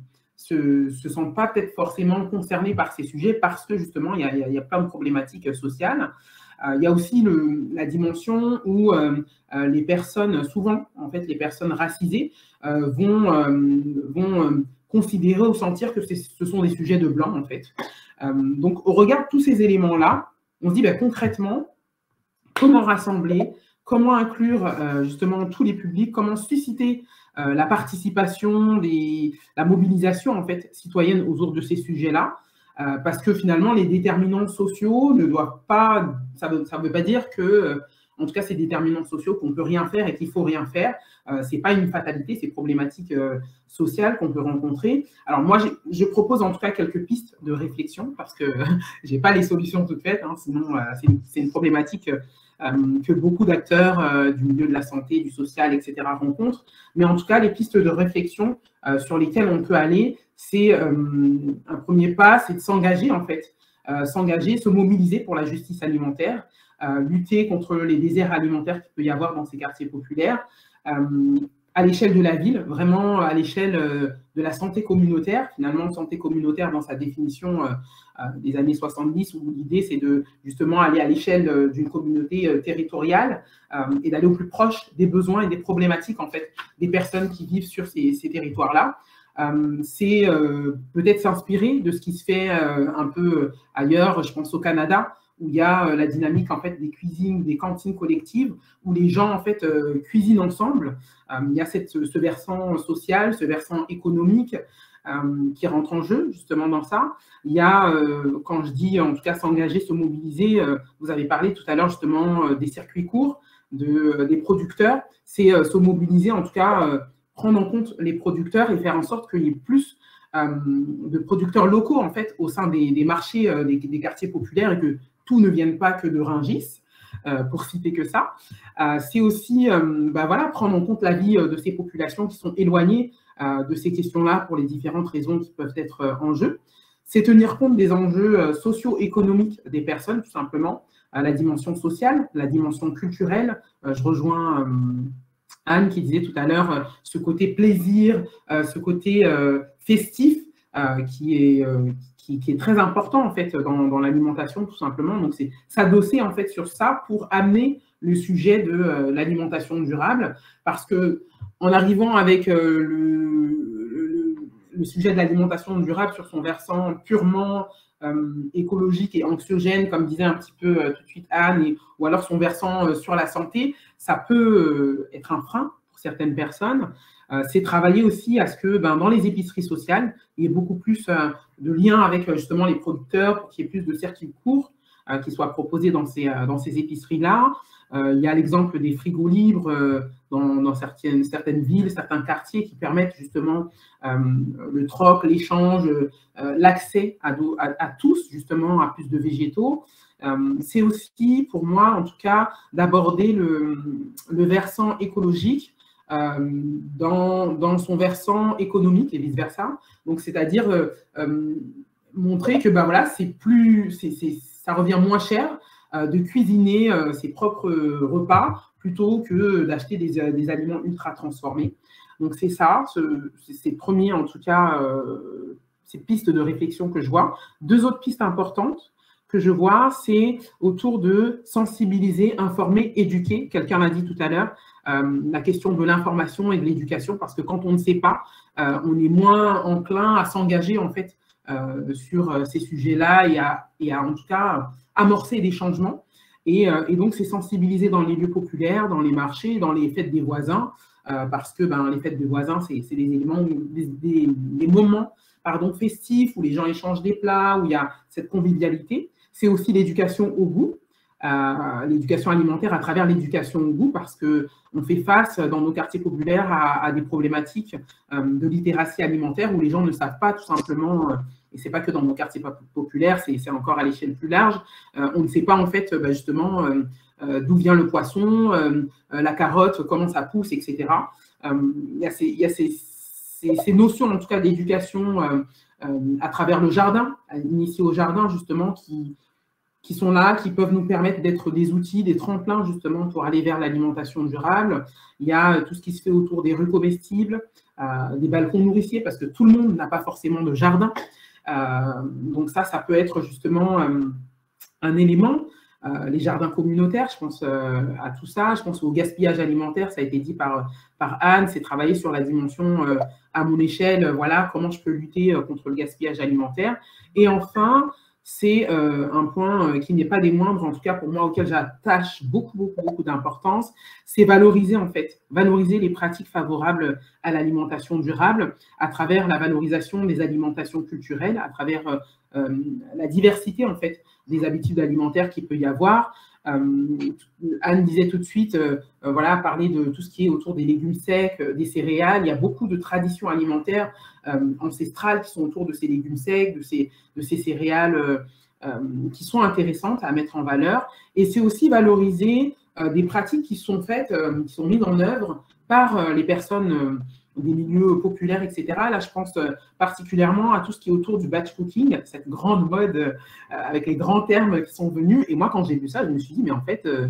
Speaker 6: se, se sentent pas peut-être forcément concernées par ces sujets parce que justement, il y a, il y a plein de problématiques sociales. Euh, il y a aussi le, la dimension où euh, euh, les personnes, souvent, en fait, les personnes racisées euh, vont, euh, vont euh, considérer ou sentir que ce sont des sujets de blanc, en fait. Euh, donc, au regard de tous ces éléments-là, on se dit ben, concrètement, comment rassembler, comment inclure euh, justement tous les publics, comment susciter euh, la participation, les, la mobilisation en fait citoyenne autour de ces sujets-là, euh, parce que finalement les déterminants sociaux ne doivent pas, ça veut, ça veut pas dire que, euh, en tout cas ces déterminants sociaux qu'on peut rien faire et qu'il faut rien faire, euh, c'est pas une fatalité, c'est problématique euh, sociale qu'on peut rencontrer. Alors moi je propose en tout cas quelques pistes de réflexion parce que j'ai pas les solutions toutes faites, hein, sinon euh, c'est une, c'est une problématique euh, Euh, que beaucoup d'acteurs euh, du milieu de la santé, du social, et cetera rencontrent. Mais en tout cas, les pistes de réflexion euh, sur lesquelles on peut aller, c'est euh, un premier pas, c'est de s'engager en fait, euh, s'engager, se mobiliser pour la justice alimentaire, euh, lutter contre les déserts alimentaires qu'il peut y avoir dans ces quartiers populaires, euh, à l'échelle de la ville, vraiment à l'échelle euh, de la santé communautaire. Finalement, santé communautaire dans sa définition euh, euh, des années soixante-dix, où l'idée c'est de justement aller à l'échelle euh, d'une communauté euh, territoriale euh, et d'aller au plus proche des besoins et des problématiques en fait des personnes qui vivent sur ces, ces territoires-là. Euh, c'est euh, peut-être s'inspirer de ce qui se fait euh, un peu ailleurs, je pense au Canada, où il y a euh, la dynamique en fait des cuisines, des cantines collectives, où les gens en fait euh, cuisinent ensemble. Euh, il y a cette, ce versant social, ce versant économique euh, qui rentre en jeu justement dans ça. Il y a, euh, quand je dis en tout cas s'engager, se mobiliser, euh, vous avez parlé tout à l'heure justement euh, des circuits courts, de, euh, des producteurs, c'est euh, se mobiliser, en tout cas euh, prendre en compte les producteurs et faire en sorte qu'il y ait plus euh, de producteurs locaux en fait au sein des, des marchés, euh, des, des quartiers populaires et que tout ne vienne pas que de Rungis, euh, pour citer que ça. Euh, c'est aussi euh, bah voilà, prendre en compte la vie euh, de ces populations qui sont éloignées euh, de ces questions-là pour les différentes raisons qui peuvent être euh, en jeu. C'est tenir compte des enjeux euh, socio-économiques des personnes, tout simplement, euh, la dimension sociale, la dimension culturelle. Euh, je rejoins euh, Anne qui disait tout à l'heure euh, ce côté plaisir, euh, ce côté euh, festif euh, qui est... Euh, Qui, qui est très important en fait dans, dans l'alimentation tout simplement. Donc c'est s'adosser en fait sur ça pour amener le sujet de euh, l'alimentation durable, parce que en arrivant avec euh, le, le, le sujet de l'alimentation durable sur son versant purement euh, écologique et anxiogène, comme disait un petit peu euh, tout de suite Anne, et, ou alors son versant euh, sur la santé, ça peut euh, être un frein pour certaines personnes. Euh, c'est travailler aussi à ce que ben, dans les épiceries sociales, il y ait beaucoup plus euh, de liens avec euh, justement les producteurs pour qu'il y ait plus de circuits courts euh, qui soient proposés dans ces, euh, dans ces épiceries-là. Euh, il y a l'exemple des frigos libres euh, dans, dans certaines, certaines villes, certains quartiers qui permettent justement euh, le troc, l'échange, euh, l'accès à, à, à tous justement à plus de végétaux. Euh, c'est aussi pour moi en tout cas d'aborder le, le versant écologique Euh, dans, dans son versant économique et vice-versa. Donc, c'est-à-dire euh, euh, montrer que ben, voilà, c'est plus, c'est, c'est, ça revient moins cher euh, de cuisiner euh, ses propres repas plutôt que d'acheter des, des aliments ultra transformés. Donc, c'est ça, ce, c'est ces premiers, en tout cas, euh, ces pistes de réflexion que je vois. Deux autres pistes importantes que je vois, c'est autour de sensibiliser, informer, éduquer. Quelqu'un l'a dit tout à l'heure, euh, la question de l'information et de l'éducation, parce que quand on ne sait pas, euh, on est moins enclin à s'engager en fait euh, sur ces sujets-là et à, et à en tout cas amorcer des changements. Et, euh, et donc, c'est sensibiliser dans les lieux populaires, dans les marchés, dans les fêtes des voisins, euh, parce que ben, les fêtes des voisins, c'est des éléments, des, des, des moments pardon, festifs où les gens échangent des plats, où il y a cette convivialité. C'est aussi l'éducation au goût, euh, l'éducation alimentaire à travers l'éducation au goût, parce qu'on fait face dans nos quartiers populaires à, à des problématiques euh, de littératie alimentaire où les gens ne savent pas tout simplement, euh, et ce n'est pas que dans nos quartiers populaires, c'est encore à l'échelle plus large, euh, on ne sait pas en fait bah, justement euh, euh, d'où vient le poisson, euh, la carotte, comment ça pousse, et cetera. Euh, il y a ces, il y a ces, ces, ces notions en tout cas d'éducation euh, euh, à travers le jardin, initié au jardin justement, qui qui sont là, qui peuvent nous permettre d'être des outils, des tremplins justement pour aller vers l'alimentation durable. Il y a tout ce qui se fait autour des rues comestibles, euh, des balcons nourriciers, parce que tout le monde n'a pas forcément de jardin. Euh, donc ça, ça peut être justement euh, un élément. Euh, les jardins communautaires, je pense euh, à tout ça. Je pense au gaspillage alimentaire, ça a été dit par, par Anne, c'est travailler sur la dimension euh, à mon échelle, euh, voilà, comment je peux lutter euh, contre le gaspillage alimentaire. Et enfin, c'est euh, un point euh, qui n'est pas des moindres, en tout cas pour moi, auquel j'attache beaucoup, beaucoup, beaucoup d'importance, c'est valoriser en fait, valoriser les pratiques favorables à l'alimentation durable à travers la valorisation des alimentations culturelles, à travers euh, euh, la diversité en fait des habitudes alimentaires qu'il peut y avoir. Euh, Anne disait tout de suite, euh, euh, voilà, parler de tout ce qui est autour des légumes secs, euh, des céréales. Il y a beaucoup de traditions alimentaires euh, ancestrales qui sont autour de ces légumes secs, de ces, de ces céréales euh, euh, qui sont intéressantes à mettre en valeur. Et c'est aussi valoriser euh, des pratiques qui sont faites, euh, qui sont mises en œuvre par euh, les personnes euh, des milieux populaires, et cetera. Là, je pense euh, particulièrement à tout ce qui est autour du batch cooking, cette grande mode euh, avec les grands termes qui sont venus. Et moi, quand j'ai vu ça, je me suis dit, mais en fait, euh,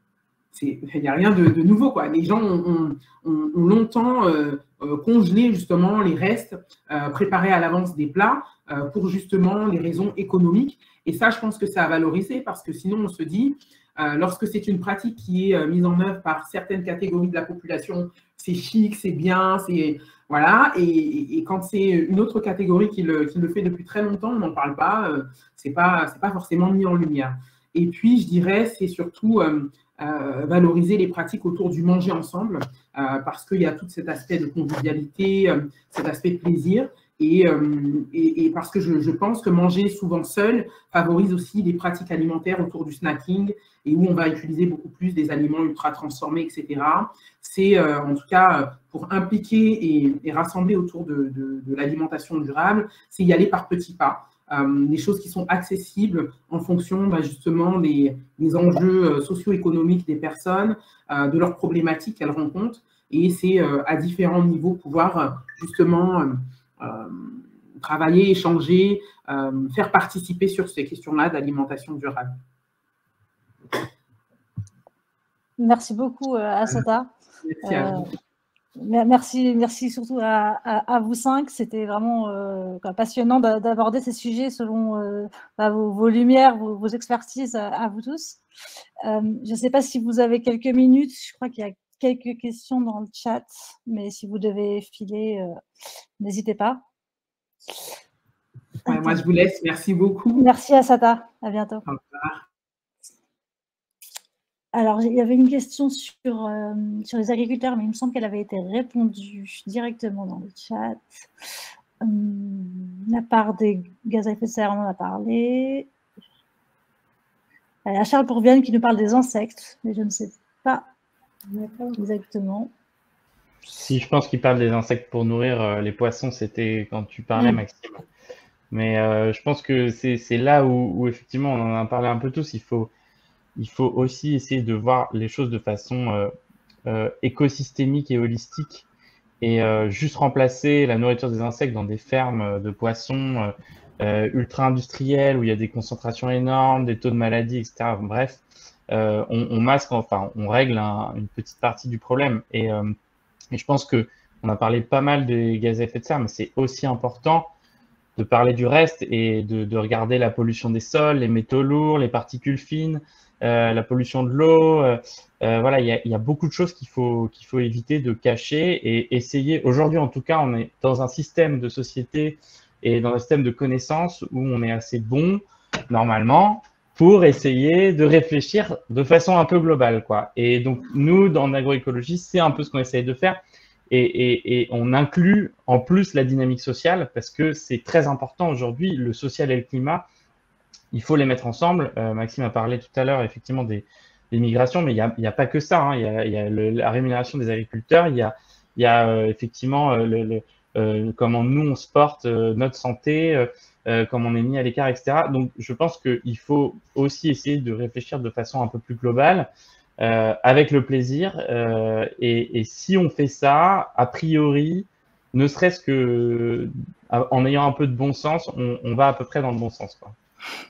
Speaker 6: il n'y a rien de, de nouveau, quoi. Les gens ont, ont, ont longtemps euh, euh, congelé justement les restes, euh, préparés à l'avance des plats euh, pour justement les raisons économiques. Et ça, je pense que ça a valorisé parce que sinon, on se dit, euh, lorsque c'est une pratique qui est euh, mise en œuvre par certaines catégories de la population, c'est chic, c'est bien, c'est… Voilà, et, et quand c'est une autre catégorie qui le, qui le fait depuis très longtemps, on n'en parle pas, euh, c'est pas, c'est pas forcément mis en lumière. Et puis, je dirais, c'est surtout euh, euh, valoriser les pratiques autour du manger ensemble, euh, parce qu'il y a tout cet aspect de convivialité, euh, cet aspect de plaisir, et, euh, et, et parce que je, je pense que manger souvent seul favorise aussi les pratiques alimentaires autour du snacking, et où on va utiliser beaucoup plus des aliments ultra transformés, et cetera. C'est euh, en tout cas pour impliquer et, et rassembler autour de, de, de l'alimentation durable, c'est y aller par petits pas. Euh, des choses qui sont accessibles en fonction bah, justement des, des enjeux socio-économiques des personnes, euh, de leurs problématiques qu'elles rencontrent. Et c'est euh, à différents niveaux pouvoir euh, justement euh, euh, travailler, échanger, euh, faire participer sur ces questions-là d'alimentation durable.
Speaker 1: Merci beaucoup, euh, Assata.
Speaker 6: Merci à vous.
Speaker 1: Euh, merci, merci surtout à, à, à vous cinq. C'était vraiment euh, passionnant d'aborder ces sujets selon euh, bah, vos, vos lumières, vos, vos expertises à, à vous tous. Euh, je ne sais pas si vous avez quelques minutes. Je crois qu'il y a quelques questions dans le chat, mais si vous devez filer, euh, n'hésitez pas.
Speaker 6: Ouais, moi, je vous laisse. Merci beaucoup.
Speaker 1: Merci, Assata. À bientôt.
Speaker 6: Au revoir.
Speaker 1: Alors, il y avait une question sur, euh, sur les agriculteurs, mais il me semble qu'elle avait été répondue directement dans le chat. Hum, la part des gaz à effet de serre, on en a parlé. Il y a Charles Pourvienne qui nous parle des insectes, mais je ne sais pas exactement.
Speaker 3: Si, je pense qu'il parle des insectes pour nourrir euh, les poissons, c'était quand tu parlais, mmh. Maxime. Mais euh, je pense que c'est là où, où, effectivement, on en a parlé un peu tous, il faut… Il faut aussi essayer de voir les choses de façon euh, euh, écosystémique et holistique et euh, juste remplacer la nourriture des insectes dans des fermes de poissons euh, ultra-industrielles où il y a des concentrations énormes, des taux de maladie, et cetera. Bref, euh, on, on masque, enfin, on règle un, une petite partie du problème. Et, euh, et je pense que on a parlé pas mal des gaz à effet de serre, mais c'est aussi important de parler du reste et de, de regarder la pollution des sols, les métaux lourds, les particules fines, euh, la pollution de l'eau. Euh, euh, voilà, il y a, il y a beaucoup de choses qu'il faut, qu'il faut éviter de cacher et essayer. Aujourd'hui, en tout cas, on est dans un système de société et dans un système de connaissances où on est assez bon, normalement, pour essayer de réfléchir de façon un peu globale, quoi. Et donc, nous, dans l'agroécologie, c'est un peu ce qu'on essaye de faire. Et, et, et on inclut en plus la dynamique sociale parce que c'est très important aujourd'hui, le social et le climat, il faut les mettre ensemble. Euh, Maxime a parlé tout à l'heure effectivement des, des migrations, mais il n'y a, il y a pas que ça, hein. Il y a, il y a le, la rémunération des agriculteurs, il y a, il y a euh, effectivement euh, le, le, euh, comment nous on se porte, euh, notre santé, euh, euh, comment on est mis à l'écart, et cetera. Donc je pense qu'il faut aussi essayer de réfléchir de façon un peu plus globale. Euh, avec le plaisir, euh, et, et si on fait ça, a priori, ne serait-ce que en ayant un peu de bon sens, on, on va à peu près dans le bon sens, quoi.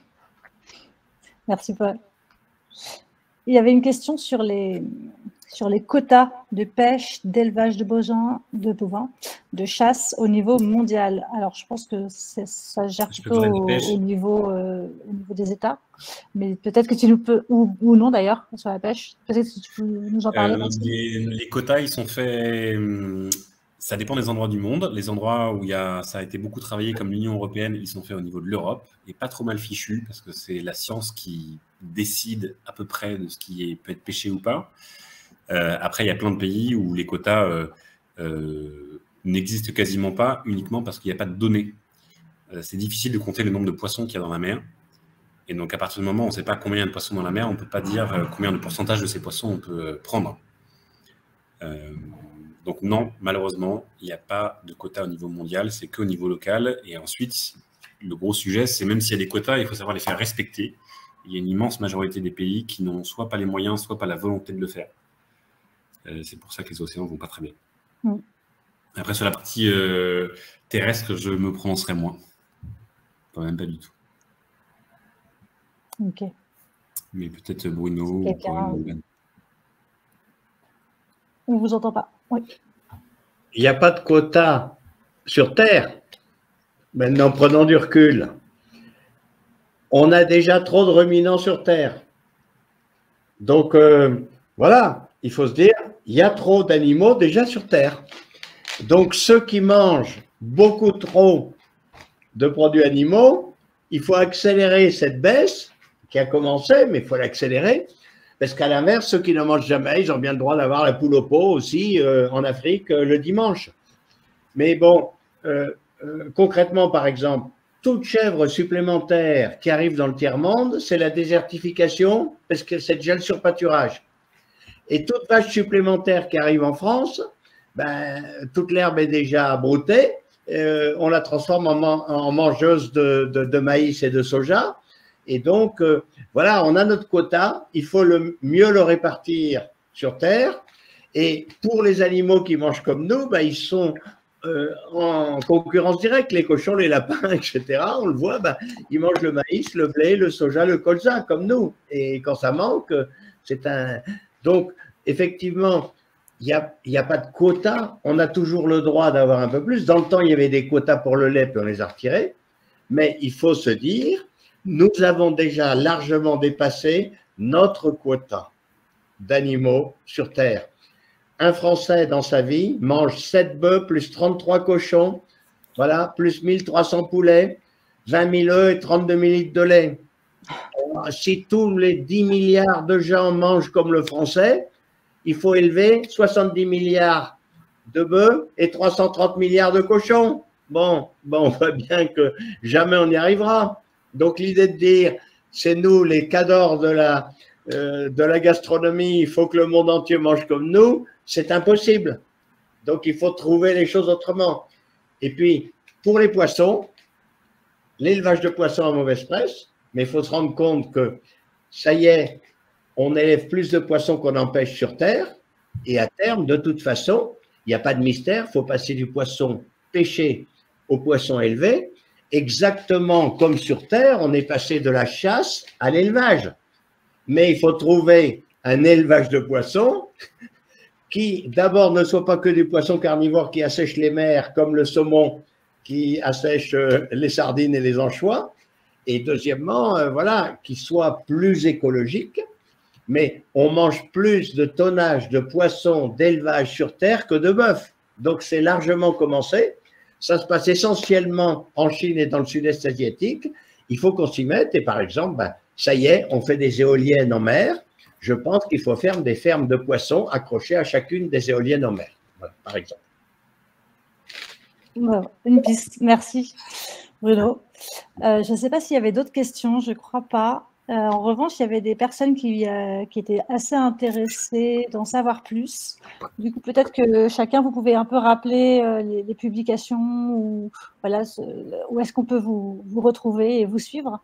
Speaker 1: Merci Paul. Il y avait une question sur les, sur les quotas de pêche, d'élevage de bovins, de bovins, de chasse au niveau mondial. Alors, je pense que ça se gère plutôt au, au, niveau, euh, au niveau des États, mais peut-être que tu nous peux, ou, ou non d'ailleurs, sur la pêche, peut-être que tu peux nous en parler.
Speaker 4: Euh, les, les quotas, ils sont faits, ça dépend des endroits du monde. Les endroits où il y a, ça a été beaucoup travaillé, comme l'Union européenne, ils sont faits au niveau de l'Europe, et pas trop mal fichus, parce que c'est la science qui décide à peu près de ce qui est, peut être pêché ou pas. Euh, après, il y a plein de pays où les quotas euh, euh, n'existent quasiment pas, uniquement parce qu'il n'y a pas de données. Euh, c'est difficile de compter le nombre de poissons qu'il y a dans la mer. Et donc, à partir du moment où on ne sait pas combien il y a de poissons dans la mer, on ne peut pas dire euh, combien de pourcentage de ces poissons on peut euh, prendre. Euh, donc non, malheureusement, il n'y a pas de quotas au niveau mondial, c'est qu'au niveau local. Et ensuite, le gros sujet, c'est même s'il y a des quotas, il faut savoir les faire respecter. Il y a une immense majorité des pays qui n'ont soit pas les moyens, soit pas la volonté de le faire. C'est pour ça que les océans ne vont pas très bien. Mm. Après, sur la partie euh, terrestre, je me prononcerai moins. Quand même pas du tout.
Speaker 1: Ok.
Speaker 4: Mais peut-être Bruno ou Morgan.
Speaker 1: On ne vous entend pas. Oui.
Speaker 2: Il n'y a pas de quota sur Terre. Maintenant, prenons du recul. On a déjà trop de ruminants sur Terre. Donc, euh, voilà, il faut se dire, il y a trop d'animaux déjà sur Terre. Donc, ceux qui mangent beaucoup trop de produits animaux, il faut accélérer cette baisse qui a commencé, mais il faut l'accélérer. Parce qu'à l'inverse, ceux qui ne mangent jamais, ils ont bien le droit d'avoir la poule au pot aussi euh, en Afrique euh, le dimanche. Mais bon, euh, euh, concrètement, par exemple, toute chèvre supplémentaire qui arrive dans le tiers-monde, c'est la désertification, parce que c'est déjà le surpâturage. Et toute vache supplémentaire qui arrive en France, ben, toute l'herbe est déjà broutée, euh, on la transforme en, man en mangeuse de, de, de maïs et de soja. Et donc, euh, voilà, on a notre quota, il faut le, mieux le répartir sur Terre. Et pour les animaux qui mangent comme nous, ben, ils sont euh, en concurrence directe, les cochons, les lapins, et cetera. On le voit, ben, ils mangent le maïs, le blé, le soja, le colza, comme nous. Et quand ça manque, c'est un… Donc, effectivement, il n'y a, y a pas de quota, on a toujours le droit d'avoir un peu plus. Dans le temps, il y avait des quotas pour le lait, puis on les a retirés. Mais il faut se dire… Nous avons déjà largement dépassé notre quota d'animaux sur Terre. Un Français, dans sa vie, mange sept bœufs plus trente-trois cochons, voilà, plus mille trois cents poulets, vingt mille œufs et trente-deux mille litres de lait. Si tous les dix milliards de gens mangent comme le Français, il faut élever soixante-dix milliards de bœufs et trois cent trente milliards de cochons. Bon, bon, on voit bien que jamais on y arrivera. Donc, l'idée de dire, c'est nous les cadors de la, euh, de la gastronomie, il faut que le monde entier mange comme nous, c'est impossible. Donc, il faut trouver les choses autrement. Et puis, pour les poissons, l'élevage de poissons a mauvaise presse, mais il faut se rendre compte que, ça y est, on élève plus de poissons qu'on en pêche sur Terre, et à terme, de toute façon, il n'y a pas de mystère, il faut passer du poisson pêché au poisson élevé. Exactement comme sur Terre, on est passé de la chasse à l'élevage. Mais il faut trouver un élevage de poissons qui, d'abord, ne soit pas que du poisson carnivore qui assèche les mers, comme le saumon, qui assèche les sardines et les anchois. Et deuxièmement, euh, voilà, qui soit plus écologique. Mais on mange plus de tonnage de poissons d'élevage sur terre que de bœuf. Donc, c'est largement commencé. Ça se passe essentiellement en Chine et dans le sud-est asiatique. Il faut qu'on s'y mette. Et par exemple, ben, ça y est, on fait des éoliennes en mer. Je pense qu'il faut faire des fermes de poissons accrochées à chacune des éoliennes en mer, voilà, par exemple.
Speaker 1: Une piste. Merci, Bruno. Euh, je ne sais pas s'il y avait d'autres questions. Je ne crois pas. Euh, en revanche, il y avait des personnes qui, euh, qui étaient assez intéressées d'en savoir plus. Du coup, peut-être que chacun, vous pouvez un peu rappeler euh, les, les publications ou voilà, ce, où est-ce qu'on peut vous, vous retrouver et vous suivre.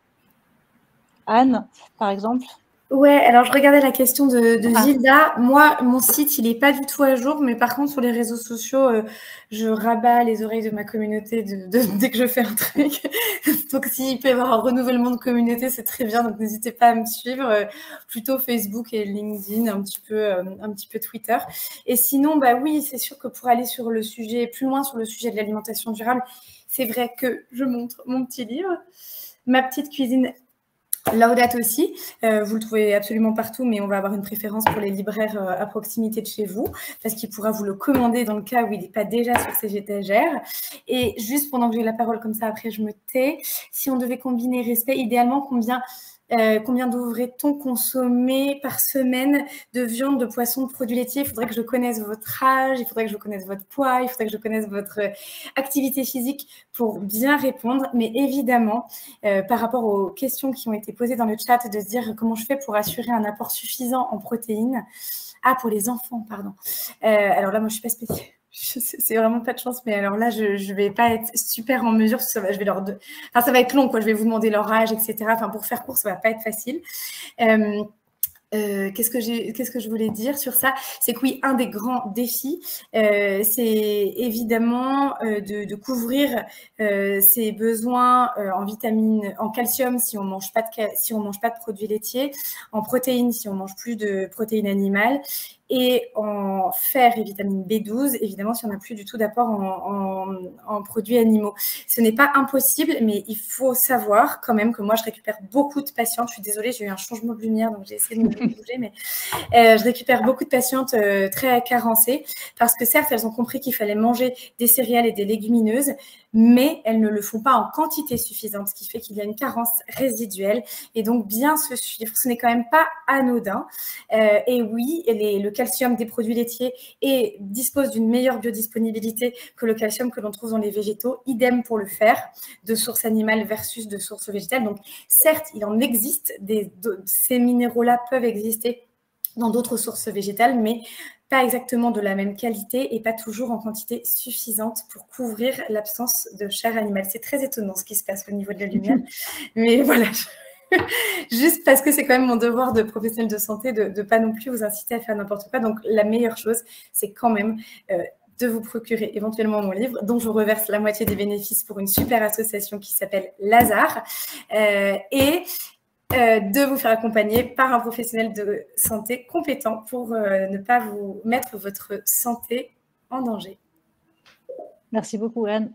Speaker 1: Anne, par exemple.
Speaker 5: Ouais, alors je regardais la question de, de Gilda. Moi, mon site, il n'est pas du tout à jour, mais par contre, sur les réseaux sociaux, euh, je rabats les oreilles de ma communauté de, de, dès que je fais un truc. Donc, s'il peut y avoir un renouvellement de communauté, c'est très bien. Donc, n'hésitez pas à me suivre. Euh, plutôt Facebook et LinkedIn, un petit peu, euh, un petit peu Twitter. Et sinon, bah oui, c'est sûr que pour aller sur le sujet, plus loin sur le sujet de l'alimentation durable, c'est vrai que je montre mon petit livre, ma petite cuisine Laudato aussi, euh, vous le trouvez absolument partout, mais on va avoir une préférence pour les libraires euh, à proximité de chez vous, parce qu'il pourra vous le commander dans le cas où il n'est pas déjà sur ses étagères. Et juste pendant que j'ai la parole comme ça, après je me tais, si on devait combiner respect, idéalement, combien... Euh, combien devrait-on consommer par semaine de viande, de poisson, de produits laitiers? Il faudrait que je connaisse votre âge, il faudrait que je connaisse votre poids, il faudrait que je connaisse votre activité physique pour bien répondre. Mais évidemment, euh, par rapport aux questions qui ont été posées dans le chat, de se dire comment je fais pour assurer un apport suffisant en protéines. Ah, pour les enfants, pardon. Euh, alors là, moi, je ne suis pas spécialisée. C'est vraiment pas de chance, mais alors là, je ne vais pas être super en mesure, parce que ça va, je vais leur de... enfin, ça va être long, quoi. Je vais vous demander leur âge, et cetera. Enfin, pour faire court, ça va pas être facile. Euh, Euh, qu'est-ce que j'ai, qu'est-ce que je voulais dire sur ça? C'est que oui, un des grands défis, euh, c'est évidemment euh, de, de couvrir euh, ses besoins euh, en vitamines, en calcium si on mange pas de si on mange pas de produits laitiers, en protéines si on mange plus de protéines animales, et en fer et vitamine B douze, évidemment, si on n'a plus du tout d'apport en, en, en produits animaux. Ce n'est pas impossible, mais il faut savoir quand même que moi, je récupère beaucoup de patientes. Je suis désolée, j'ai eu un changement de lumière, donc j'ai essayé de me bouger, mais euh, je récupère beaucoup de patientes euh, très carencées parce que certes, elles ont compris qu'il fallait manger des céréales et des légumineuses, mais elles ne le font pas en quantité suffisante, ce qui fait qu'il y a une carence résiduelle. Et donc, bien se suivre, ce n'est quand même pas anodin. Euh, et oui, les, le calcium des produits laitiers et dispose d'une meilleure biodisponibilité que le calcium que l'on trouve dans les végétaux. Idem pour le fer, de source animale versus de source végétale. Donc, certes, il en existe, des, de, ces minéraux-là peuvent exister dans d'autres sources végétales, mais pas exactement de la même qualité et pas toujours en quantité suffisante pour couvrir l'absence de chair animale. C'est très étonnant ce qui se passe au niveau de la lumière, mais voilà, juste parce que c'est quand même mon devoir de professionnel de santé de ne pas non plus vous inciter à faire n'importe quoi. Donc, la meilleure chose, c'est quand même euh, de vous procurer éventuellement mon livre, dont je reverse la moitié des bénéfices pour une super association qui s'appelle Lazare, euh, et Euh, de vous faire accompagner par un professionnel de santé compétent pour euh, ne pas vous mettre votre santé en danger.
Speaker 1: Merci beaucoup, Anne.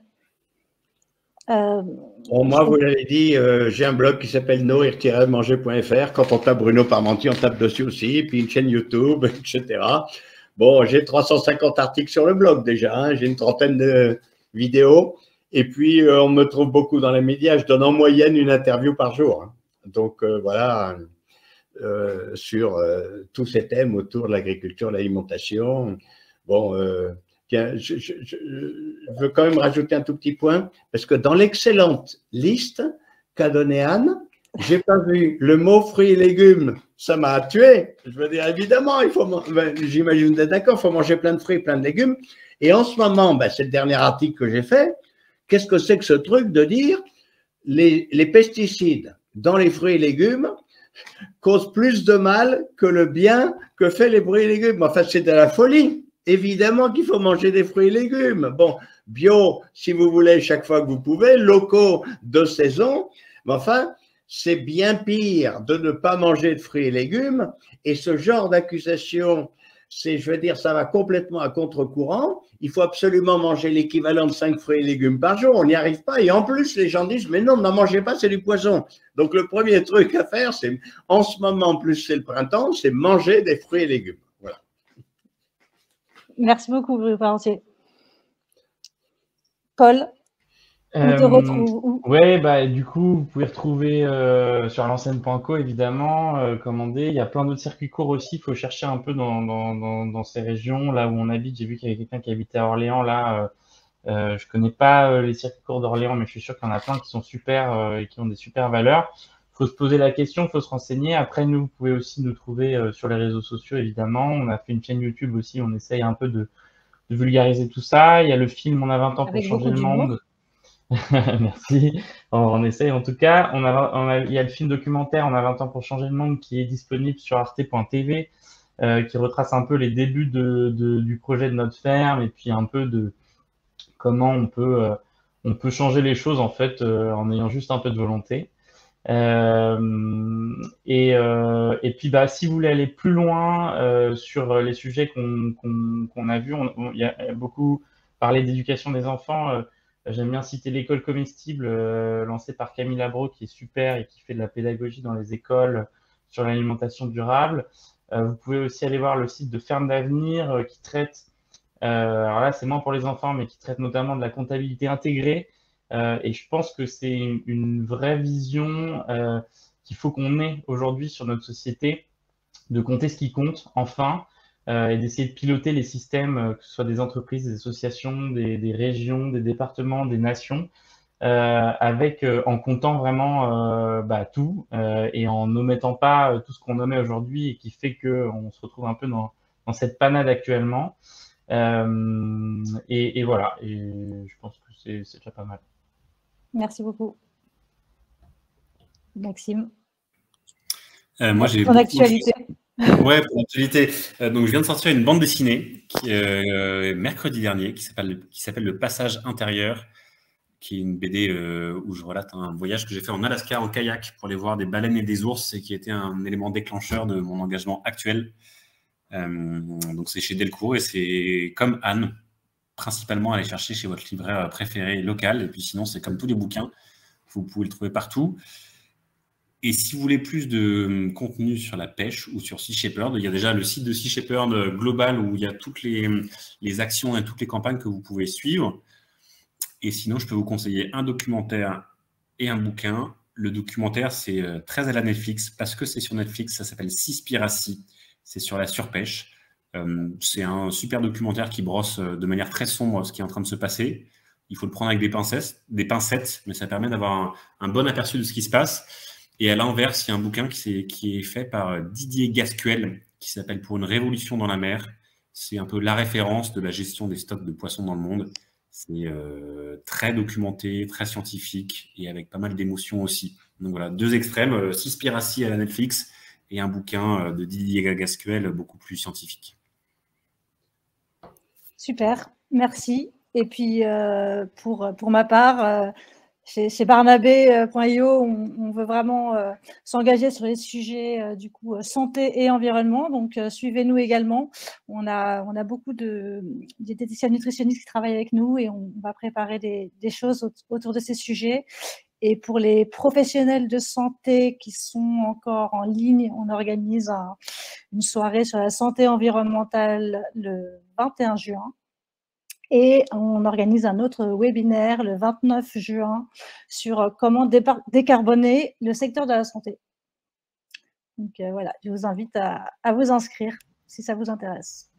Speaker 1: Euh,
Speaker 2: bon, moi, vous l'avez dit, euh, j'ai un blog qui s'appelle nourrir tiret manger point F R. Quand on tape Bruno Parmentier, on tape dessus aussi, puis une chaîne YouTube, et cetera. Bon, j'ai trois cent cinquante articles sur le blog déjà, hein, j'ai une trentaine de vidéos, et puis euh, on me trouve beaucoup dans les médias. Je donne en moyenne une interview par jour. Hein. Donc euh, voilà, euh, sur euh, tous ces thèmes autour de l'agriculture, de l'alimentation. Bon, euh, tiens, je, je, je veux quand même rajouter un tout petit point, parce que dans l'excellente liste qu'a donnée Anne, j'ai pas vu le mot fruits et légumes. Ça m'a tué. Je veux dire, évidemment, il faut, ben, j'imagine d'être d'accord, il faut manger plein de fruits, plein de légumes. Et en ce moment, ben, c'est le dernier article que j'ai fait. Qu'est-ce que c'est que ce truc de dire les, les pesticides dans les fruits et légumes causent plus de mal que le bien que fait les fruits et légumes. Enfin, c'est de la folie. Évidemment qu'il faut manger des fruits et légumes. Bon, bio, si vous voulez, chaque fois que vous pouvez, locaux de saison. Mais enfin, c'est bien pire de ne pas manger de fruits et légumes. Et ce genre d'accusation c'est, je veux dire, ça va complètement à contre-courant. Il faut absolument manger l'équivalent de cinq fruits et légumes par jour. On n'y arrive pas. Et en plus, les gens disent, mais non, n'en mangez pas, c'est du poison. Donc, le premier truc à faire, c'est, en ce moment, en plus, c'est le printemps, c'est manger des fruits et légumes. Voilà.
Speaker 1: Merci beaucoup, Bruno Parentier. Paul, on te
Speaker 3: Euh,
Speaker 1: retrouve où?
Speaker 3: Ouais, bah, du coup, vous pouvez retrouver euh, sur l'enseigne point co, évidemment, euh, commander. Il y a plein d'autres circuits courts aussi. Il faut chercher un peu dans, dans, dans, dans ces régions, là où on habite. J'ai vu qu'il y avait quelqu'un qui habitait à Orléans, là. Euh, euh, je connais pas euh, les circuits courts d'Orléans, mais je suis sûr qu'il y en a plein qui sont super euh, et qui ont des super valeurs. Il faut se poser la question, il faut se renseigner. Après, nous, vous pouvez aussi nous trouver euh, sur les réseaux sociaux, évidemment. On a fait une chaîne YouTube aussi. On essaye un peu de, de vulgariser tout ça. Il y a le film On a vingt ans pour
Speaker 1: Avec
Speaker 3: changer
Speaker 1: beaucoup
Speaker 3: le
Speaker 1: d'humour.
Speaker 3: monde. Merci. On, on essaye en tout cas. On a, on a, il y a le film documentaire On a vingt ans pour changer le monde qui est disponible sur arte point t v, euh, qui retrace un peu les débuts de, de, du projet de notre ferme et puis un peu de comment on peut, euh, on peut changer les choses en fait euh, en ayant juste un peu de volonté. Euh, et, euh, et puis bah, si vous voulez aller plus loin euh, sur les sujets qu'on qu'on, qu'on a vus, on, on, il y a beaucoup parlé d'éducation des enfants. Euh, J'aime bien citer l'école comestible euh, lancée par Camille Labro qui est super et qui fait de la pédagogie dans les écoles sur l'alimentation durable. Euh, vous pouvez aussi aller voir le site de Ferme d'Avenir euh, qui traite, euh, alors là c'est moins pour les enfants, mais qui traite notamment de la comptabilité intégrée. Euh, et je pense que c'est une, une vraie vision euh, qu'il faut qu'on ait aujourd'hui sur notre société, de compter ce qui compte enfin. Euh, et d'essayer de piloter les systèmes, euh, que ce soit des entreprises, des associations, des, des régions, des départements, des nations, euh, avec euh, en comptant vraiment euh, bah, tout euh, et en n'omettant pas euh, tout ce qu'on nommait aujourd'hui et qui fait qu'on se retrouve un peu dans, dans cette panade actuellement. Euh, et, et voilà, et je pense que c'est déjà pas mal.
Speaker 1: Merci beaucoup. Maxime.
Speaker 4: Euh, moi, j'ai
Speaker 1: ton actualité.
Speaker 4: Ouais, pour l'actualité. Euh, donc, je viens de sortir une bande dessinée qui, euh, mercredi dernier qui s'appelle qui s'appelle Le Passage intérieur, qui est une B D euh, où je relate un voyage que j'ai fait en Alaska en kayak pour aller voir des baleines et des ours et qui était un élément déclencheur de mon engagement actuel. Euh, donc, c'est chez Delcourt et c'est comme Anne, principalement aller chercher chez votre libraire préféré local. Et puis sinon, c'est comme tous les bouquins, vous pouvez le trouver partout. Et si vous voulez plus de contenu sur la pêche ou sur Sea Shepherd, il y a déjà le site de Sea Shepherd global où il y a toutes les, les actions et toutes les campagnes que vous pouvez suivre. Et sinon, je peux vous conseiller un documentaire et un bouquin. Le documentaire, c'est très à la Netflix parce que c'est sur Netflix. Ça s'appelle Seaspiracy. C'est sur la surpêche. Euh, c'est un super documentaire qui brosse de manière très sombre ce qui est en train de se passer. Il faut le prendre avec des pincettes, des pincettes mais ça permet d'avoir un, un bon aperçu de ce qui se passe. Et à l'inverse, il y a un bouquin qui est, qui est fait par Didier Gasquel, qui s'appelle Pour une révolution dans la mer. C'est un peu la référence de la gestion des stocks de poissons dans le monde. C'est euh, très documenté, très scientifique et avec pas mal d'émotions aussi. Donc voilà, deux extrêmes, euh, Seaspiracy à la Netflix et un bouquin de Didier Gasquel beaucoup plus scientifique.
Speaker 1: Super, merci. Et puis, euh, pour, pour ma part, euh, Chez, chez Barnabé point i o, on, on veut vraiment euh, s'engager sur les sujets euh, du coup santé et environnement. Donc, euh, suivez-nous également. On a, on a beaucoup de diététiciens nutritionnistes qui travaillent avec nous et on va préparer des, des choses autour de ces sujets. Et pour les professionnels de santé qui sont encore en ligne, on organise un, une soirée sur la santé environnementale le vingt et un juin. Et on organise un autre webinaire le vingt-neuf juin sur comment décarboner le secteur de la santé. Donc euh, voilà, je vous invite à, à vous inscrire si ça vous intéresse.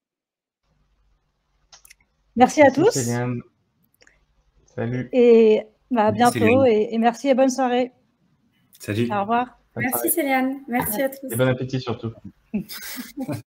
Speaker 1: Merci, merci à tous.
Speaker 3: Céliane. Salut.
Speaker 1: Et bah, à bientôt et, et merci et bonne soirée.
Speaker 4: Salut.
Speaker 1: Au revoir.
Speaker 5: Merci Céliane. Merci à tous.
Speaker 3: Et bon appétit surtout.